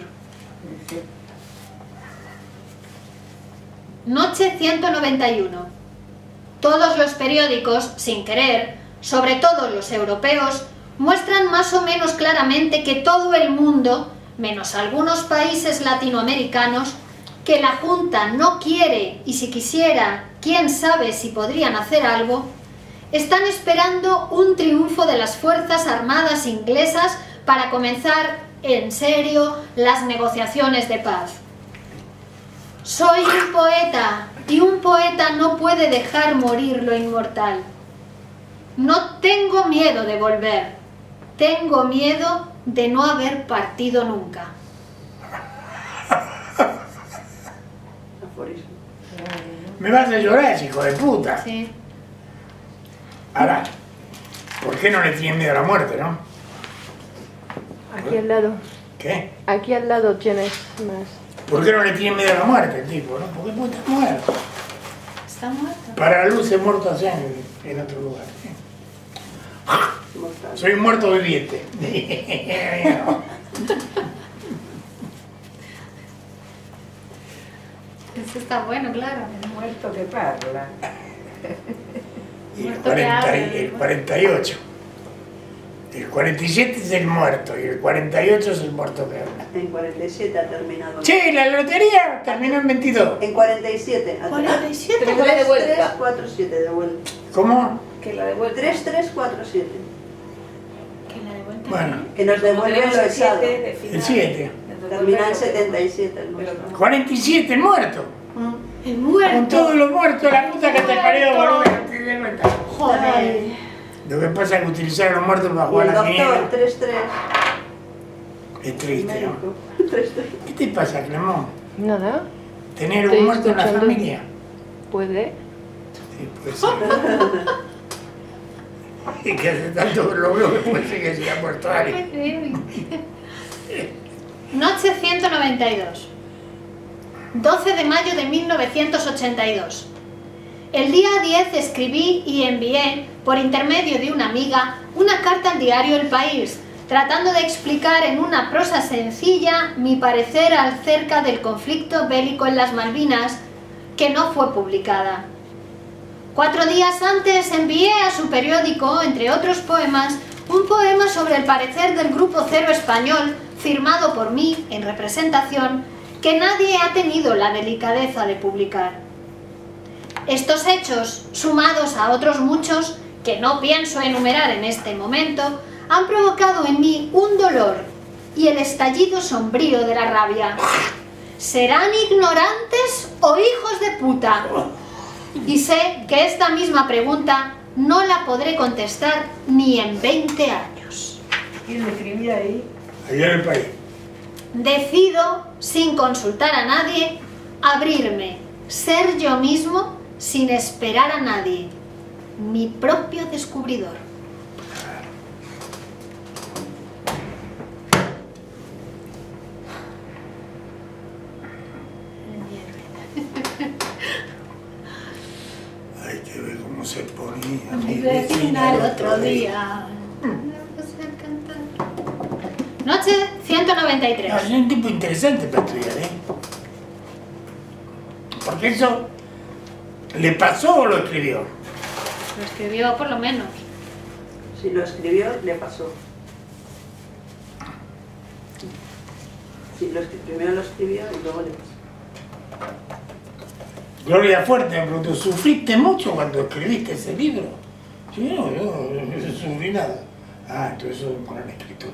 Noche ciento noventa y uno. Todos los periódicos, sin querer, sobre todo los europeos, muestran más o menos claramente que todo el mundo, menos algunos países latinoamericanos, que la Junta no quiere, y si quisiera, quién sabe si podrían hacer algo, están esperando un triunfo de las Fuerzas Armadas inglesas para comenzar, en serio, las negociaciones de paz. Soy un poeta, y un poeta no puede dejar morir lo inmortal. No tengo miedo de volver, tengo miedo de no haber partido nunca. Me vas a llorar, hijo de puta. Sí. Ahora, ¿por qué no le tienen miedo a la muerte, no? Aquí al lado. ¿Qué? Aquí al lado tienes más. ¿Por qué no le tienen miedo a la muerte el tipo, no? Porque puta está muerto. Está muerto. Para la luz es muerto allá en, en otro lugar. ¿Sí? Soy un muerto viviente. Eso está bueno, claro. Muerto que parla. Y el, Muerto que cuarenta, habla, el cuarenta y ocho. El cuarenta y siete es el muerto y el cuarenta y ocho es el muerto que habla. En cuarenta y siete ha terminado. Che, la lotería terminó en veintidós. En cuarenta y siete. ha cuarenta y siete. Tenemos la de terminado. tres, vuelta. tres, cuatro, siete de vuelta. ¿Cómo? Que la de vuelta. tres, tres, cuatro, siete. Que la de vuelta. Bueno, Que nos devuelven lo echado. el siete. Termina en setenta y siete el nuestro. cuarenta y siete, el muerto. El Con muerto. todos los muertos, la puta que te parió, boludo. Joder. Lo que pasa es que utilizaron los muertos para Y jugar el a la doctor, quiniela. tres, tres. Es triste, ¿no? Médico. tres, tres. ¿Qué te pasa, Clemón? Nada. ¿Tener Estoy un muerto en la escuchando. familia? Puede. Sí, puede ser. Y que hace tanto que lo veo que puede ser que se haya muerto alguien. Noche ciento noventa y dos. doce de mayo de mil novecientos ochenta y dos. El día diez escribí y envié, por intermedio de una amiga, una carta al diario El País, tratando de explicar en una prosa sencilla mi parecer acerca del conflicto bélico en las Malvinas, que no fue publicada. Cuatro días antes envié a su periódico, entre otros poemas, un poema sobre el parecer del Grupo Cero español, firmado por mí en representación, que nadie ha tenido la delicadeza de publicar. Estos hechos, sumados a otros muchos, que no pienso enumerar en este momento, han provocado en mí un dolor y el estallido sombrío de la rabia. ¿Serán ignorantes o hijos de puta? Y sé que esta misma pregunta no la podré contestar ni en veinte años. ¿Quién me escribía ahí? Ayer el país. Decido, sin consultar a nadie, abrirme, ser yo mismo, sin esperar a nadie. Mi propio descubridor. Hay que ver cómo se ponía Mi vecina el otro día. Noche ciento noventa y tres. No, es un tipo interesante para estudiar, ¿eh? Porque eso le pasó o lo escribió. Lo escribió por lo menos. Si lo escribió, le pasó. Si lo escri- primero lo escribió y luego le pasó. Gloria Fuerte me preguntó, ¿sufriste mucho cuando escribiste ese libro? Sí, no, yo no sufrí nada. Ah, entonces eso es poner escritura.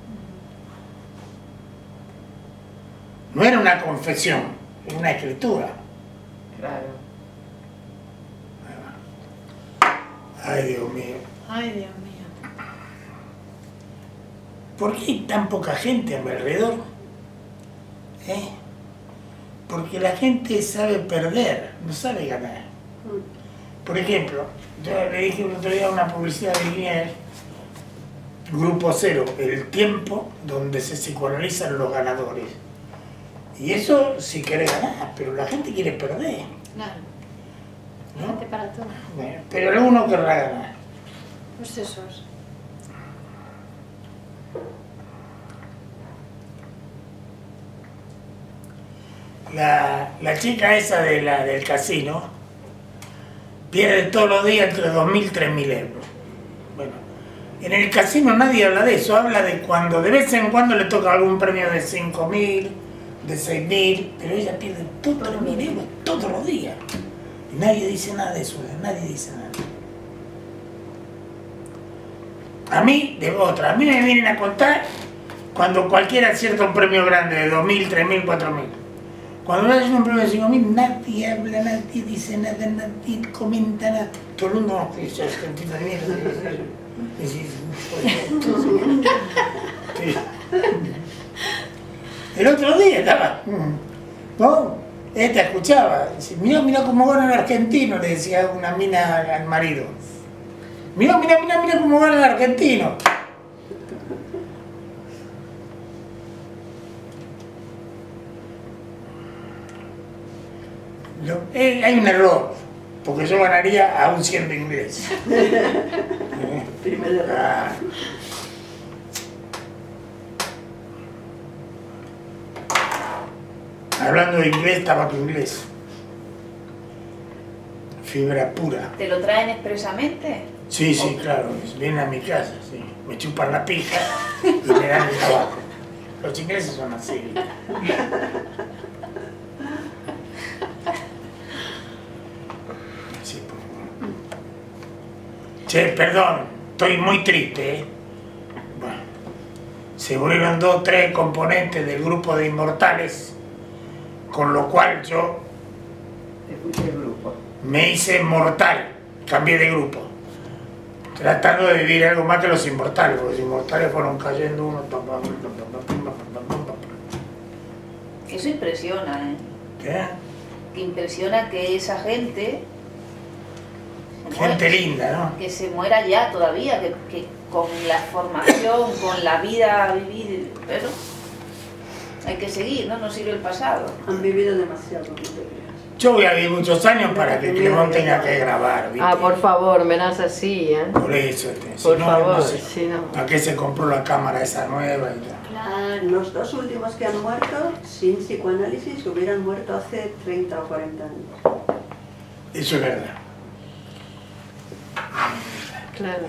No era una confesión, era una escritura. Claro. Ay, Dios mío. Ay, Dios mío. ¿Por qué hay tan poca gente a mi alrededor? ¿Eh? Porque la gente sabe perder, no sabe ganar. Por ejemplo, yo le dije el otro día una publicidad de Guinness, Grupo Cero, el tiempo donde se psicoanalizan los ganadores. Y eso si quiere ganar, pero la gente quiere perder. Claro. ¿No? Gente para todo. Bueno, pero alguno querrá ganar. Pues esos. La, la chica esa de la, del casino pierde todos los días entre dos mil y tres mil euros. Bueno, en el casino nadie habla de eso, habla de cuando de vez en cuando le toca algún premio de cinco mil, de seis mil, pero ella pierde todos los mil euros todos los días. Y nadie dice nada de eso, nadie dice nada. A mí, de otra, a mí me vienen a contar cuando cualquiera acierta un premio grande de dos mil, tres mil, cuatro mil. Cuando me hacen un premio de cinco mil, nadie habla, nadie dice nada, nadie comenta nada. Todo el mundo dice, es cantidad de mierda. El otro día estaba, ¿no? Esta escuchaba, dice, mira, mira cómo gana el argentino, le decía una mina al marido. Mira, mira, mira, mira cómo gana el argentino. Yo, eh, hay un error, porque yo ganaría aún siendo inglés. ¿Eh? Primer error. Ah. Hablando de inglés, tabaco inglés. Fibra pura. ¿Te lo traen expresamente? Sí, sí, claro. Vienen a mi casa, sí. Me chupan la pija y me dan el tabaco. Los ingleses son así. Sí, pues. Che, perdón, estoy muy triste, ¿eh? Bueno, se murieron dos, tres componentes del grupo de inmortales, con lo cual yo Te fuiste del grupo. me hice mortal, cambié de grupo, tratando de vivir algo más que los inmortales, porque los inmortales fueron cayendo uno. Eso impresiona, ¿eh? ¿Qué? Que impresiona que esa gente... se Gente muera- linda, ¿no? que se muera ya todavía, que, que con la formación, con la vida a vivir, pero hay que seguir, ¿no? No sirve el pasado. Han vivido demasiado, no te creas. Yo voy a vivir muchos años para que Clemón tenga que grabar, ¿viste? Ah, por favor, me das así, ¿eh? Por eso, este, si Por no, favor, no sé, si no. ¿para qué se compró la cámara esa nueva y tal? Claro. Los dos últimos que han muerto sin psicoanálisis hubieran muerto hace treinta o cuarenta años. Eso es verdad. Claro.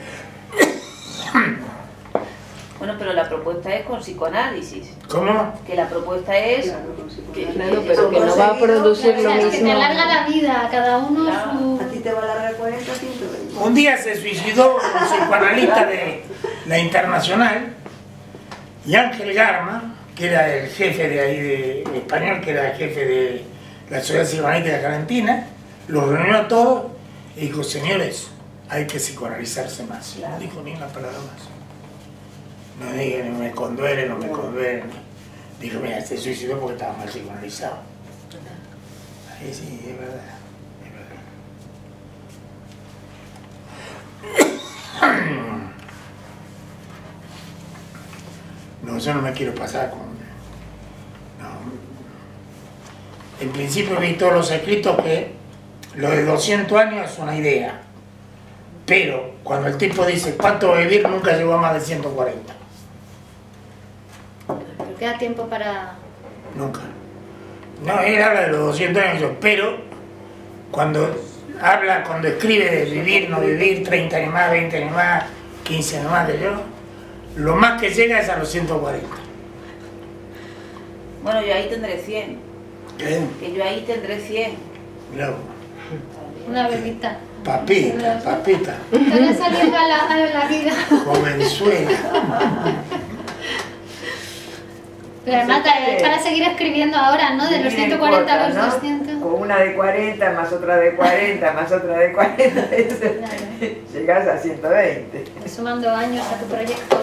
Bueno, pero la propuesta es con psicoanálisis. ¿Cómo? Que la propuesta es... Claro, con que- psicoanálisis. Claro, que- pero que no va a producir O lo sea, es que te mismo. alarga la vida, cada uno Claro. A ti su... te va a alargar cuarenta, ciento veinte. Un día se suicidó un psicoanalista de la Internacional, y Ángel Garma, que era el jefe de ahí de español, que era el jefe de la Sociedad Psicoanalítica Argentina, los reunió a todos y dijo, señores, hay que psicoanalizarse más. No dijo ni una palabra más. No digan, no me conduelen, no me conduelen. Dijo, mira, se suicidó porque estaba mal psicoanalizado. Ahí sí, es verdad. No, yo no me quiero pasar con... No. En principio vi todos los escritos que lo de doscientos años es una idea, pero cuando el tipo dice cuánto va a vivir, nunca llegó a más de ciento cuarenta. Pero queda tiempo para... Nunca. No, él habla de los doscientos años, pero cuando habla, cuando escribe de vivir, no vivir, treinta años más, veinte años más, quince años más que yo, lo más que llega es a los ciento cuarenta. Bueno, yo ahí tendré cien. ¿Qué? Que yo ahí tendré cien. No. Una bebita. Papita, papita. Para salir a la, a la vida. Jovenzuela. Pero además, es para seguir escribiendo ahora, ¿no? De los ciento cuarenta a los ¿no? doscientos. Con una de cuarenta, más otra de cuarenta, más otra de cuarenta, Claro. llegás a ciento veinte. Sumando años a tu proyecto.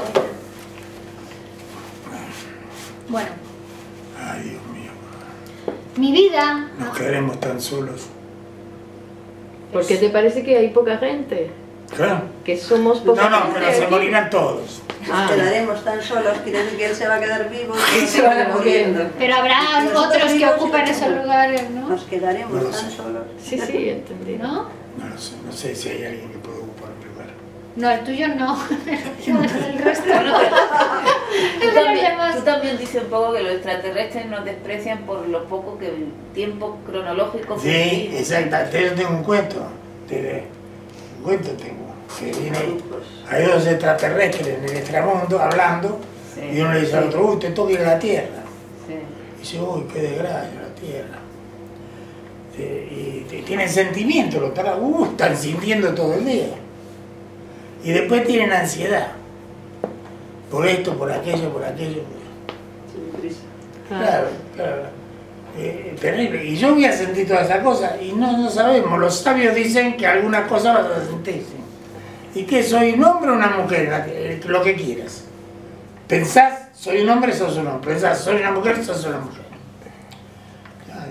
Bueno. Ay, Dios mío. Mi vida. Nos quedaremos tan solos. ¿Por qué te parece que hay poca gente? ¿Qué? Que somos poca No, no, gente pero se aquí. morirán todos. Nos Ah. quedaremos tan solos, quiere decir que él se va a quedar vivo y Se van a muriendo. Pero habrá Nosotros otros que vivos ocupen y esos todos. lugares, ¿no? Nos quedaremos No lo tan sé. solos. Sí, sí, entendí. ¿No? No lo sé, no sé si hay alguien que pueda ocupar mi lugar. No, el tuyo no. El resto. Bueno, pero El tú, de los también, demás. tú también dices un poco que los extraterrestres nos desprecian por lo poco que tiempo cronológico que Sí, vivimos. exacto. Yo tengo un cuento. Te- Un cuento tengo. Que viene, hay dos extraterrestres en el extramundo hablando, Sí, y uno le dice al sí. otro, uy, te toca ir a la Tierra. Sí. Y dice, uy, qué desgracia la Tierra. Eh, Y, y tienen sentimiento, los tarados, uh, están sintiendo todo el día. Y después tienen ansiedad. Por esto, por aquello, por aquello. Sin prisa. Claro, claro. Eh, terrible. Y yo voy a sentir todas esas cosas y no, no sabemos. Los sabios dicen que algunas cosas vas a sentir. ¿Sí? ¿Y qué soy, un hombre o una mujer? La que- Lo que quieras. Pensás, soy un hombre, sos un hombre. Pensás, soy una mujer, sos una mujer. Ay,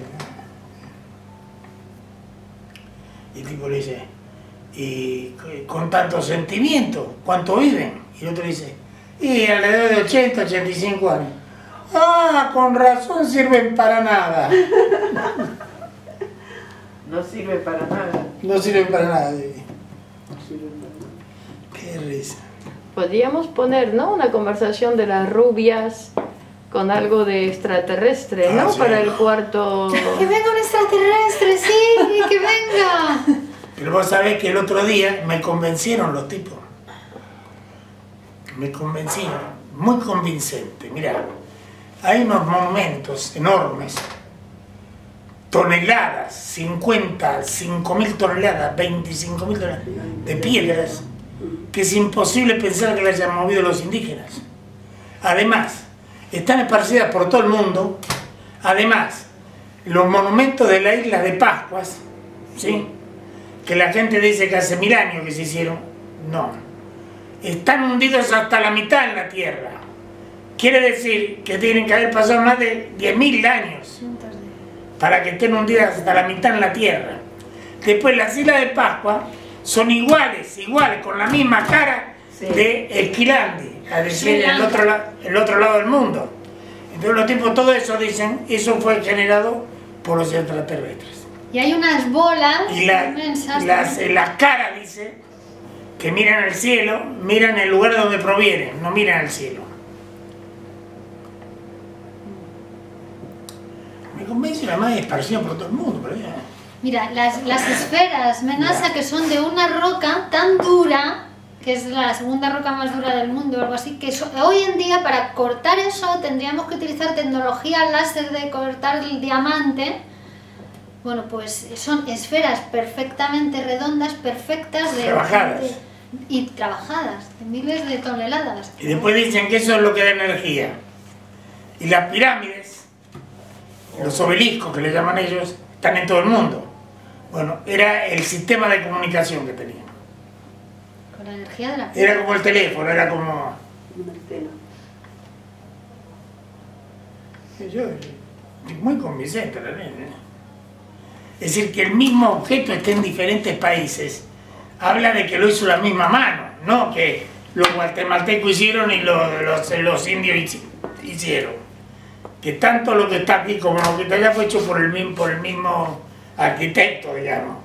no. Y el tipo le dice, y con tanto sentimiento, ¿cuánto viven? Y el otro dice, y alrededor de ochenta, ochenta y cinco años. Ah, con razón sirven para nada. No sirve para nada. No sirven para nada. No sirven para nada. Qué risa. Podríamos poner, ¿no? Una conversación de las rubias con algo de extraterrestre, ¿no? Ah, sí. Para el cuarto... Que venga un extraterrestre, sí, que venga. Pero vos sabés que el otro día me convencieron los tipos. Me convencieron. Muy convincente. Mirá, hay unos monumentos enormes. Toneladas, cincuenta, cinco mil toneladas, veinticinco mil toneladas de piedras que es imposible pensar que las hayan movido los indígenas. Además, están esparcidas por todo el mundo. Además, los monumentos de la isla de Pascuas, ¿sí? Que la gente dice que hace mil años que se hicieron, no. Están hundidos hasta la mitad en la tierra. Quiere decir que tienen que haber pasado más de diez mil años para que estén hundidas hasta la mitad en la tierra. Después las islas de Pascua son iguales, iguales, con la misma cara Sí. de Esquilandi, es decir, Sí, el otro, la- el otro lado del mundo. Entonces los tipos, todo eso dicen, eso fue generado por los extraterrestres. Y hay unas bolas Y la- inmensas. las, en las caras dice que miran al cielo, miran el lugar donde provienen, no miran al cielo. Me convence la más esparcida por todo el mundo, por ahí, ¿eh? Mira, las, las esferas Menasa, que son de una roca tan dura, que es la segunda roca más dura del mundo o algo así, que so- hoy en día para cortar eso tendríamos que utilizar tecnología láser de cortar el diamante. Bueno, pues son esferas perfectamente redondas, perfectas, de, Trabajadas. de- y trabajadas, de miles de toneladas. Y después dicen que eso es lo que da energía. Y las pirámides, los obeliscos que le llaman ellos, están en todo el mundo. Bueno, era el sistema de comunicación que tenían. Con la energía de la Era como el teléfono, era como... Una antena. Yo, muy convincente realmente. Es decir, que el mismo objeto esté en diferentes países, habla de que lo hizo la misma mano, no que los guatemaltecos hicieron y los, los, los indios hicieron. Que tanto lo que está aquí como lo que está allá fue hecho por el mismo, por el mismo arquitecto, digamos.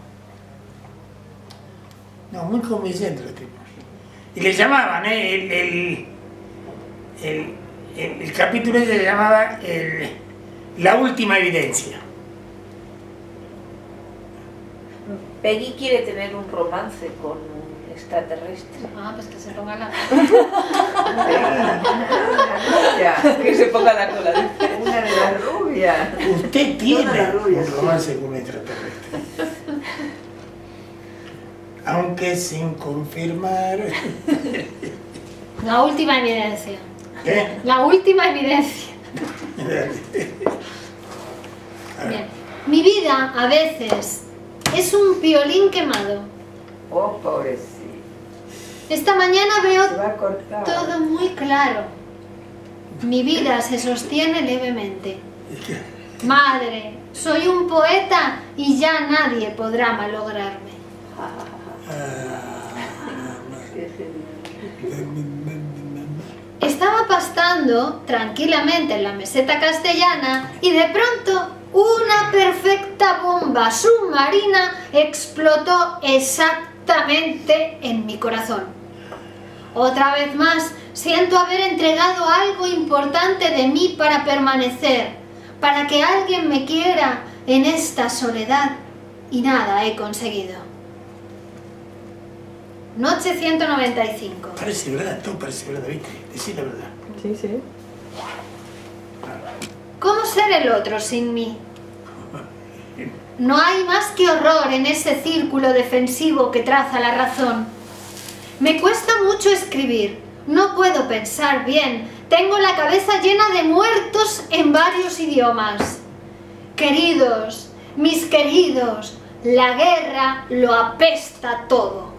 No, muy convincente los tipos. Y le llamaban, ¿eh? el, el, el, el, el capítulo ese se llamaba el, La Última Evidencia. Peggy quiere tener un romance con un extraterrestre. Ah, pues que se ponga la... Ya, Que se ponga la cola. dice. una de las rubias. Usted tiene Todas las rubias, un sí. romance con un extraterrestre. Aunque sin confirmar. La última evidencia. ¿Qué? La última evidencia. Bien. Mi vida, a veces, es un violín quemado. Oh, pobrecito. Esta mañana Se veo va a cortar. todo muy claro. Mi vida se sostiene levemente. Madre, soy un poeta y ya nadie podrá malograrme. Qué genial. Estaba pastando tranquilamente en la meseta castellana y de pronto una perfecta bomba submarina explotó exactamente en mi corazón. Otra vez más siento haber entregado algo importante de mí para permanecer, para que alguien me quiera en esta soledad, y nada he conseguido. Noche ciento noventa y cinco. Parece verdad, todo parece verdad, ¿viste? Decí la verdad. Sí, sí. ¿Cómo ser el otro sin mí? No hay más que horror en ese círculo defensivo que traza la razón. Me cuesta mucho escribir, no puedo pensar bien, tengo la cabeza llena de muertos en varios idiomas. Queridos, mis queridos, la guerra lo apesta todo.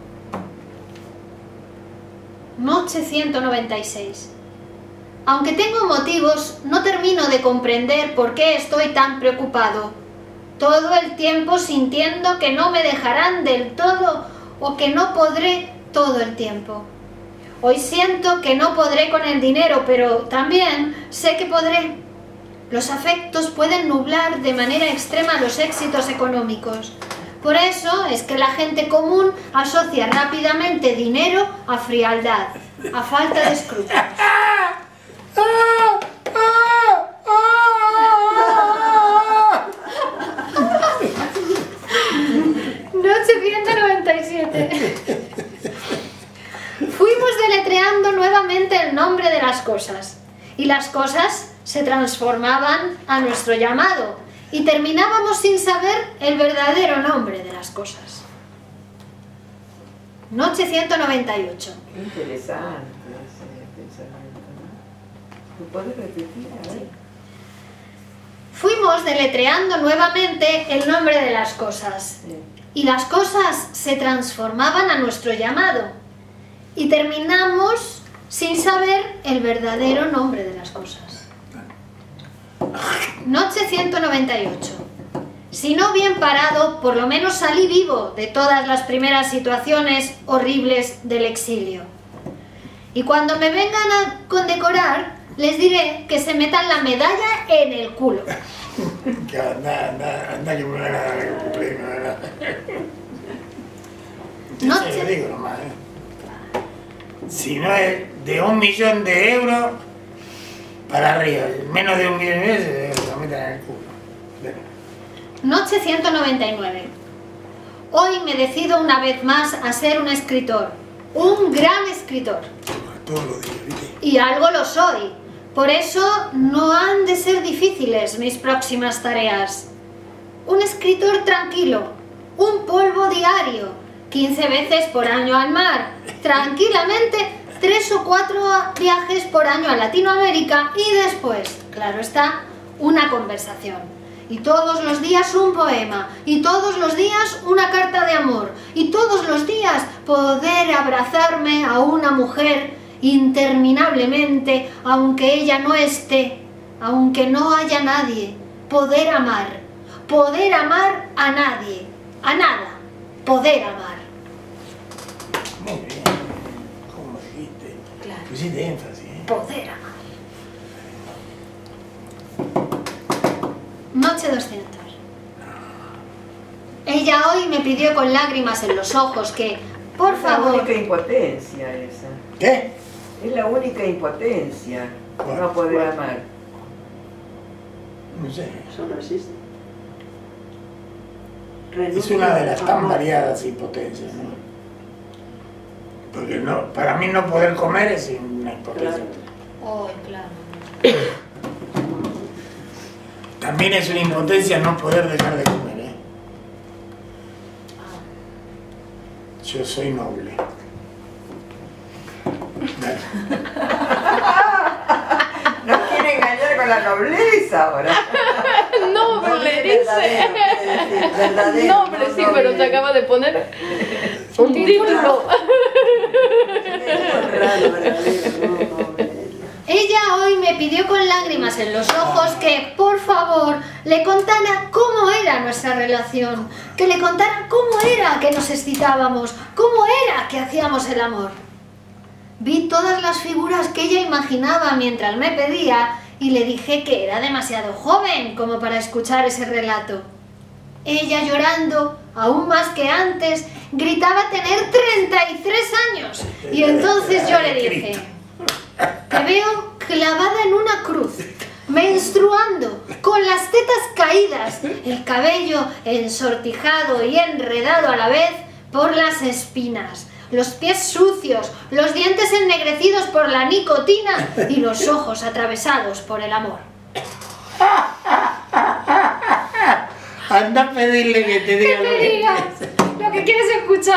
Noche ciento noventa y seis. Aunque tengo motivos, no termino de comprender por qué estoy tan preocupado. Todo el tiempo sintiendo que no me dejarán del todo o que no podré todo el tiempo. Hoy siento que no podré con el dinero, pero también sé que podré. Los afectos pueden nublar de manera extrema los éxitos económicos. Por eso es que la gente común asocia rápidamente dinero a frialdad, a falta de escrúpulos. Noche ciento noventa y siete. Fuimos deletreando nuevamente el nombre de las cosas, y las cosas se transformaban a nuestro llamado, y terminábamos sin saber el verdadero nombre de las cosas. Noche ciento noventa y ocho. Qué interesante ese pensamiento, ¿no? ¿Tú puedes repetir? A ver. Fuimos deletreando nuevamente el nombre de las cosas, Sí. y las cosas se transformaban a nuestro llamado, y terminamos sin saber el verdadero nombre de las cosas. Noche ciento noventa y ocho. Si no bien parado, por lo menos salí vivo de todas las primeras situaciones horribles del exilio. Y cuando me vengan a condecorar, les diré que se metan la medalla en el culo. Que anda, anda, anda que me van a dar el cumpleaños, ¿verdad? Yo No se lo te- digo nomás, ¿eh? Si no es de un millón de euros para arriba, menos de un millón de euros, lo metan en el culo. Bueno. Noche ciento noventa y nueve. Hoy me decido una vez más a ser un escritor, un gran escritor. Todos los días, ¿viste? Y algo lo soy. Por eso no han de ser difíciles mis próximas tareas. Un escritor tranquilo, un polvo diario, quince veces por año al mar, tranquilamente tres o cuatro viajes por año a Latinoamérica y después, claro está, una conversación. Y todos los días un poema, y todos los días una carta de amor, y todos los días poder abrazarme a una mujer interminablemente, aunque ella no esté, aunque no haya nadie, poder amar, poder amar a nadie, a nada, poder amar. Muy bien. ¿Cómo dijiste? Claro. Pusiste énfasis, ¿eh? Poder amar. Noche doscientos. Ella hoy me pidió con lágrimas en los ojos que, por Es la favor... única impotencia esa. ¿Qué? Es la única impotencia. ¿Cuál? No poder ¿Cuál? amar. No sé. Eso no existe. Es Renuncia una de las al tan amor. variadas impotencias, ¿no? Porque no, para mí no poder comer es una impotencia. Claro. Ay, claro. También es una impotencia no poder dejar de comer, ¿eh? Yo soy noble. Dale. No quiere engañar con la nobleza ahora. Noble, Noble, dice. verdadero, quiere decir, verdadero, Noble, no sí, noble. pero te acaba de poner un título. Es raro, verdadero, no noble. Ella hoy me pidió con lágrimas en los ojos que, por favor, le contara cómo era nuestra relación, que le contara cómo era que nos excitábamos, cómo era que hacíamos el amor. Vi todas las figuras que ella imaginaba mientras me pedía y le dije que era demasiado joven como para escuchar ese relato. Ella, llorando, aún más que antes, gritaba tener treinta y tres años y entonces yo le dije: te veo clavada en una cruz, menstruando, con las tetas caídas, el cabello ensortijado y enredado a la vez por las espinas, los pies sucios, los dientes ennegrecidos por la nicotina y los ojos atravesados por el amor. Anda a pedirle que te diga ¿Qué lo te que digas? piensa. Lo que quieres escuchar.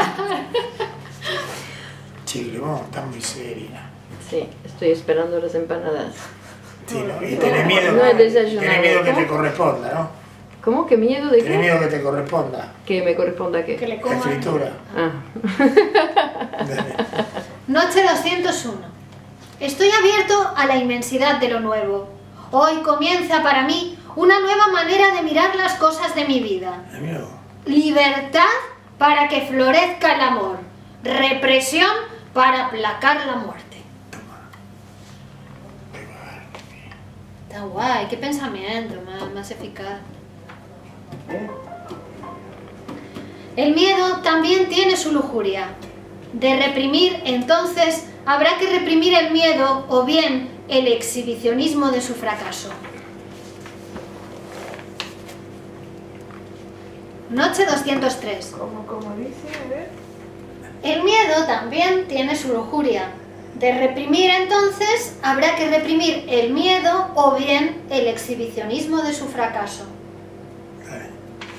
Chile, vos estás muy seria. Sí, estoy esperando las empanadas. Sí, ¿no? Y tenés miedo, No he desayunado. tenés miedo que te ¿Cómo? corresponda, ¿no? ¿Cómo? ¿Qué miedo de Tenés qué? miedo que te corresponda. Que me corresponda a Que qué. le La coma. escritura. Ah. Dale. Noche doscientos uno. Estoy abierto a la inmensidad de lo nuevo. Hoy comienza para mí una nueva manera de mirar las cosas de mi vida. Amigo, Libertad para que florezca el amor. Represión para aplacar la muerte. Está guay, qué pensamiento más, más eficaz. ¿Eh? El miedo también tiene su lujuria. De reprimir, entonces, habrá que reprimir el miedo o bien el exhibicionismo de su fracaso. Noche doscientos tres. ¿Cómo, cómo dice? A ver. El miedo también tiene su lujuria. De reprimir, entonces, habrá que reprimir el miedo o bien el exhibicionismo de su fracaso. dale.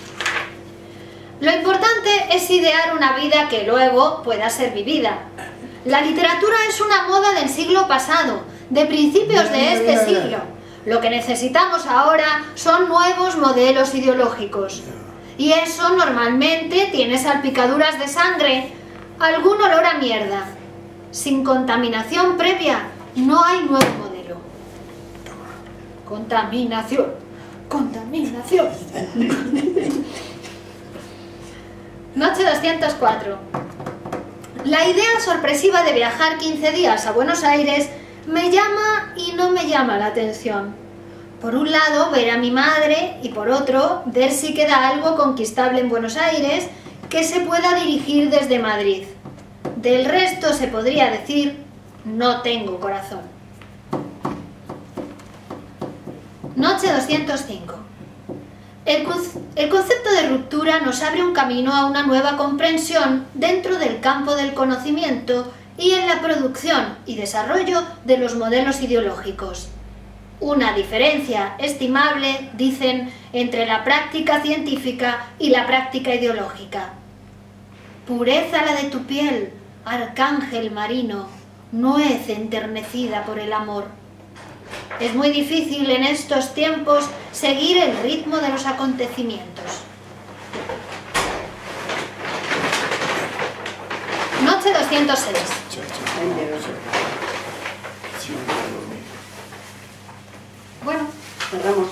Lo importante es idear una vida que luego pueda ser vivida. La literatura es una moda del siglo pasado, de principios de este siglo. Lo que necesitamos ahora son nuevos modelos ideológicos. Y eso normalmente tiene salpicaduras de sangre, algún olor a mierda. Sin contaminación previa no hay nuevo modelo. Contaminación, contaminación. Noche doscientos cuatro. La idea sorpresiva de viajar quince días a Buenos Aires me llama y no me llama la atención. Por un lado, ver a mi madre y por otro, ver si queda algo conquistable en Buenos Aires que se pueda dirigir desde Madrid. Del resto se podría decir, no tengo corazón. Noche doscientos cinco. El, el concepto de ruptura nos abre un camino a una nueva comprensión dentro del campo del conocimiento y en la producción y desarrollo de los modelos ideológicos. Una diferencia estimable, dicen, entre la práctica científica y la práctica ideológica. Pureza la de tu piel, arcángel marino, nuez enternecida por el amor. Es muy difícil en estos tiempos seguir el ritmo de los acontecimientos. Noche doscientos seis. Chao, chao. Veinte. Sí, voy a dormir. Bueno. Cerramos.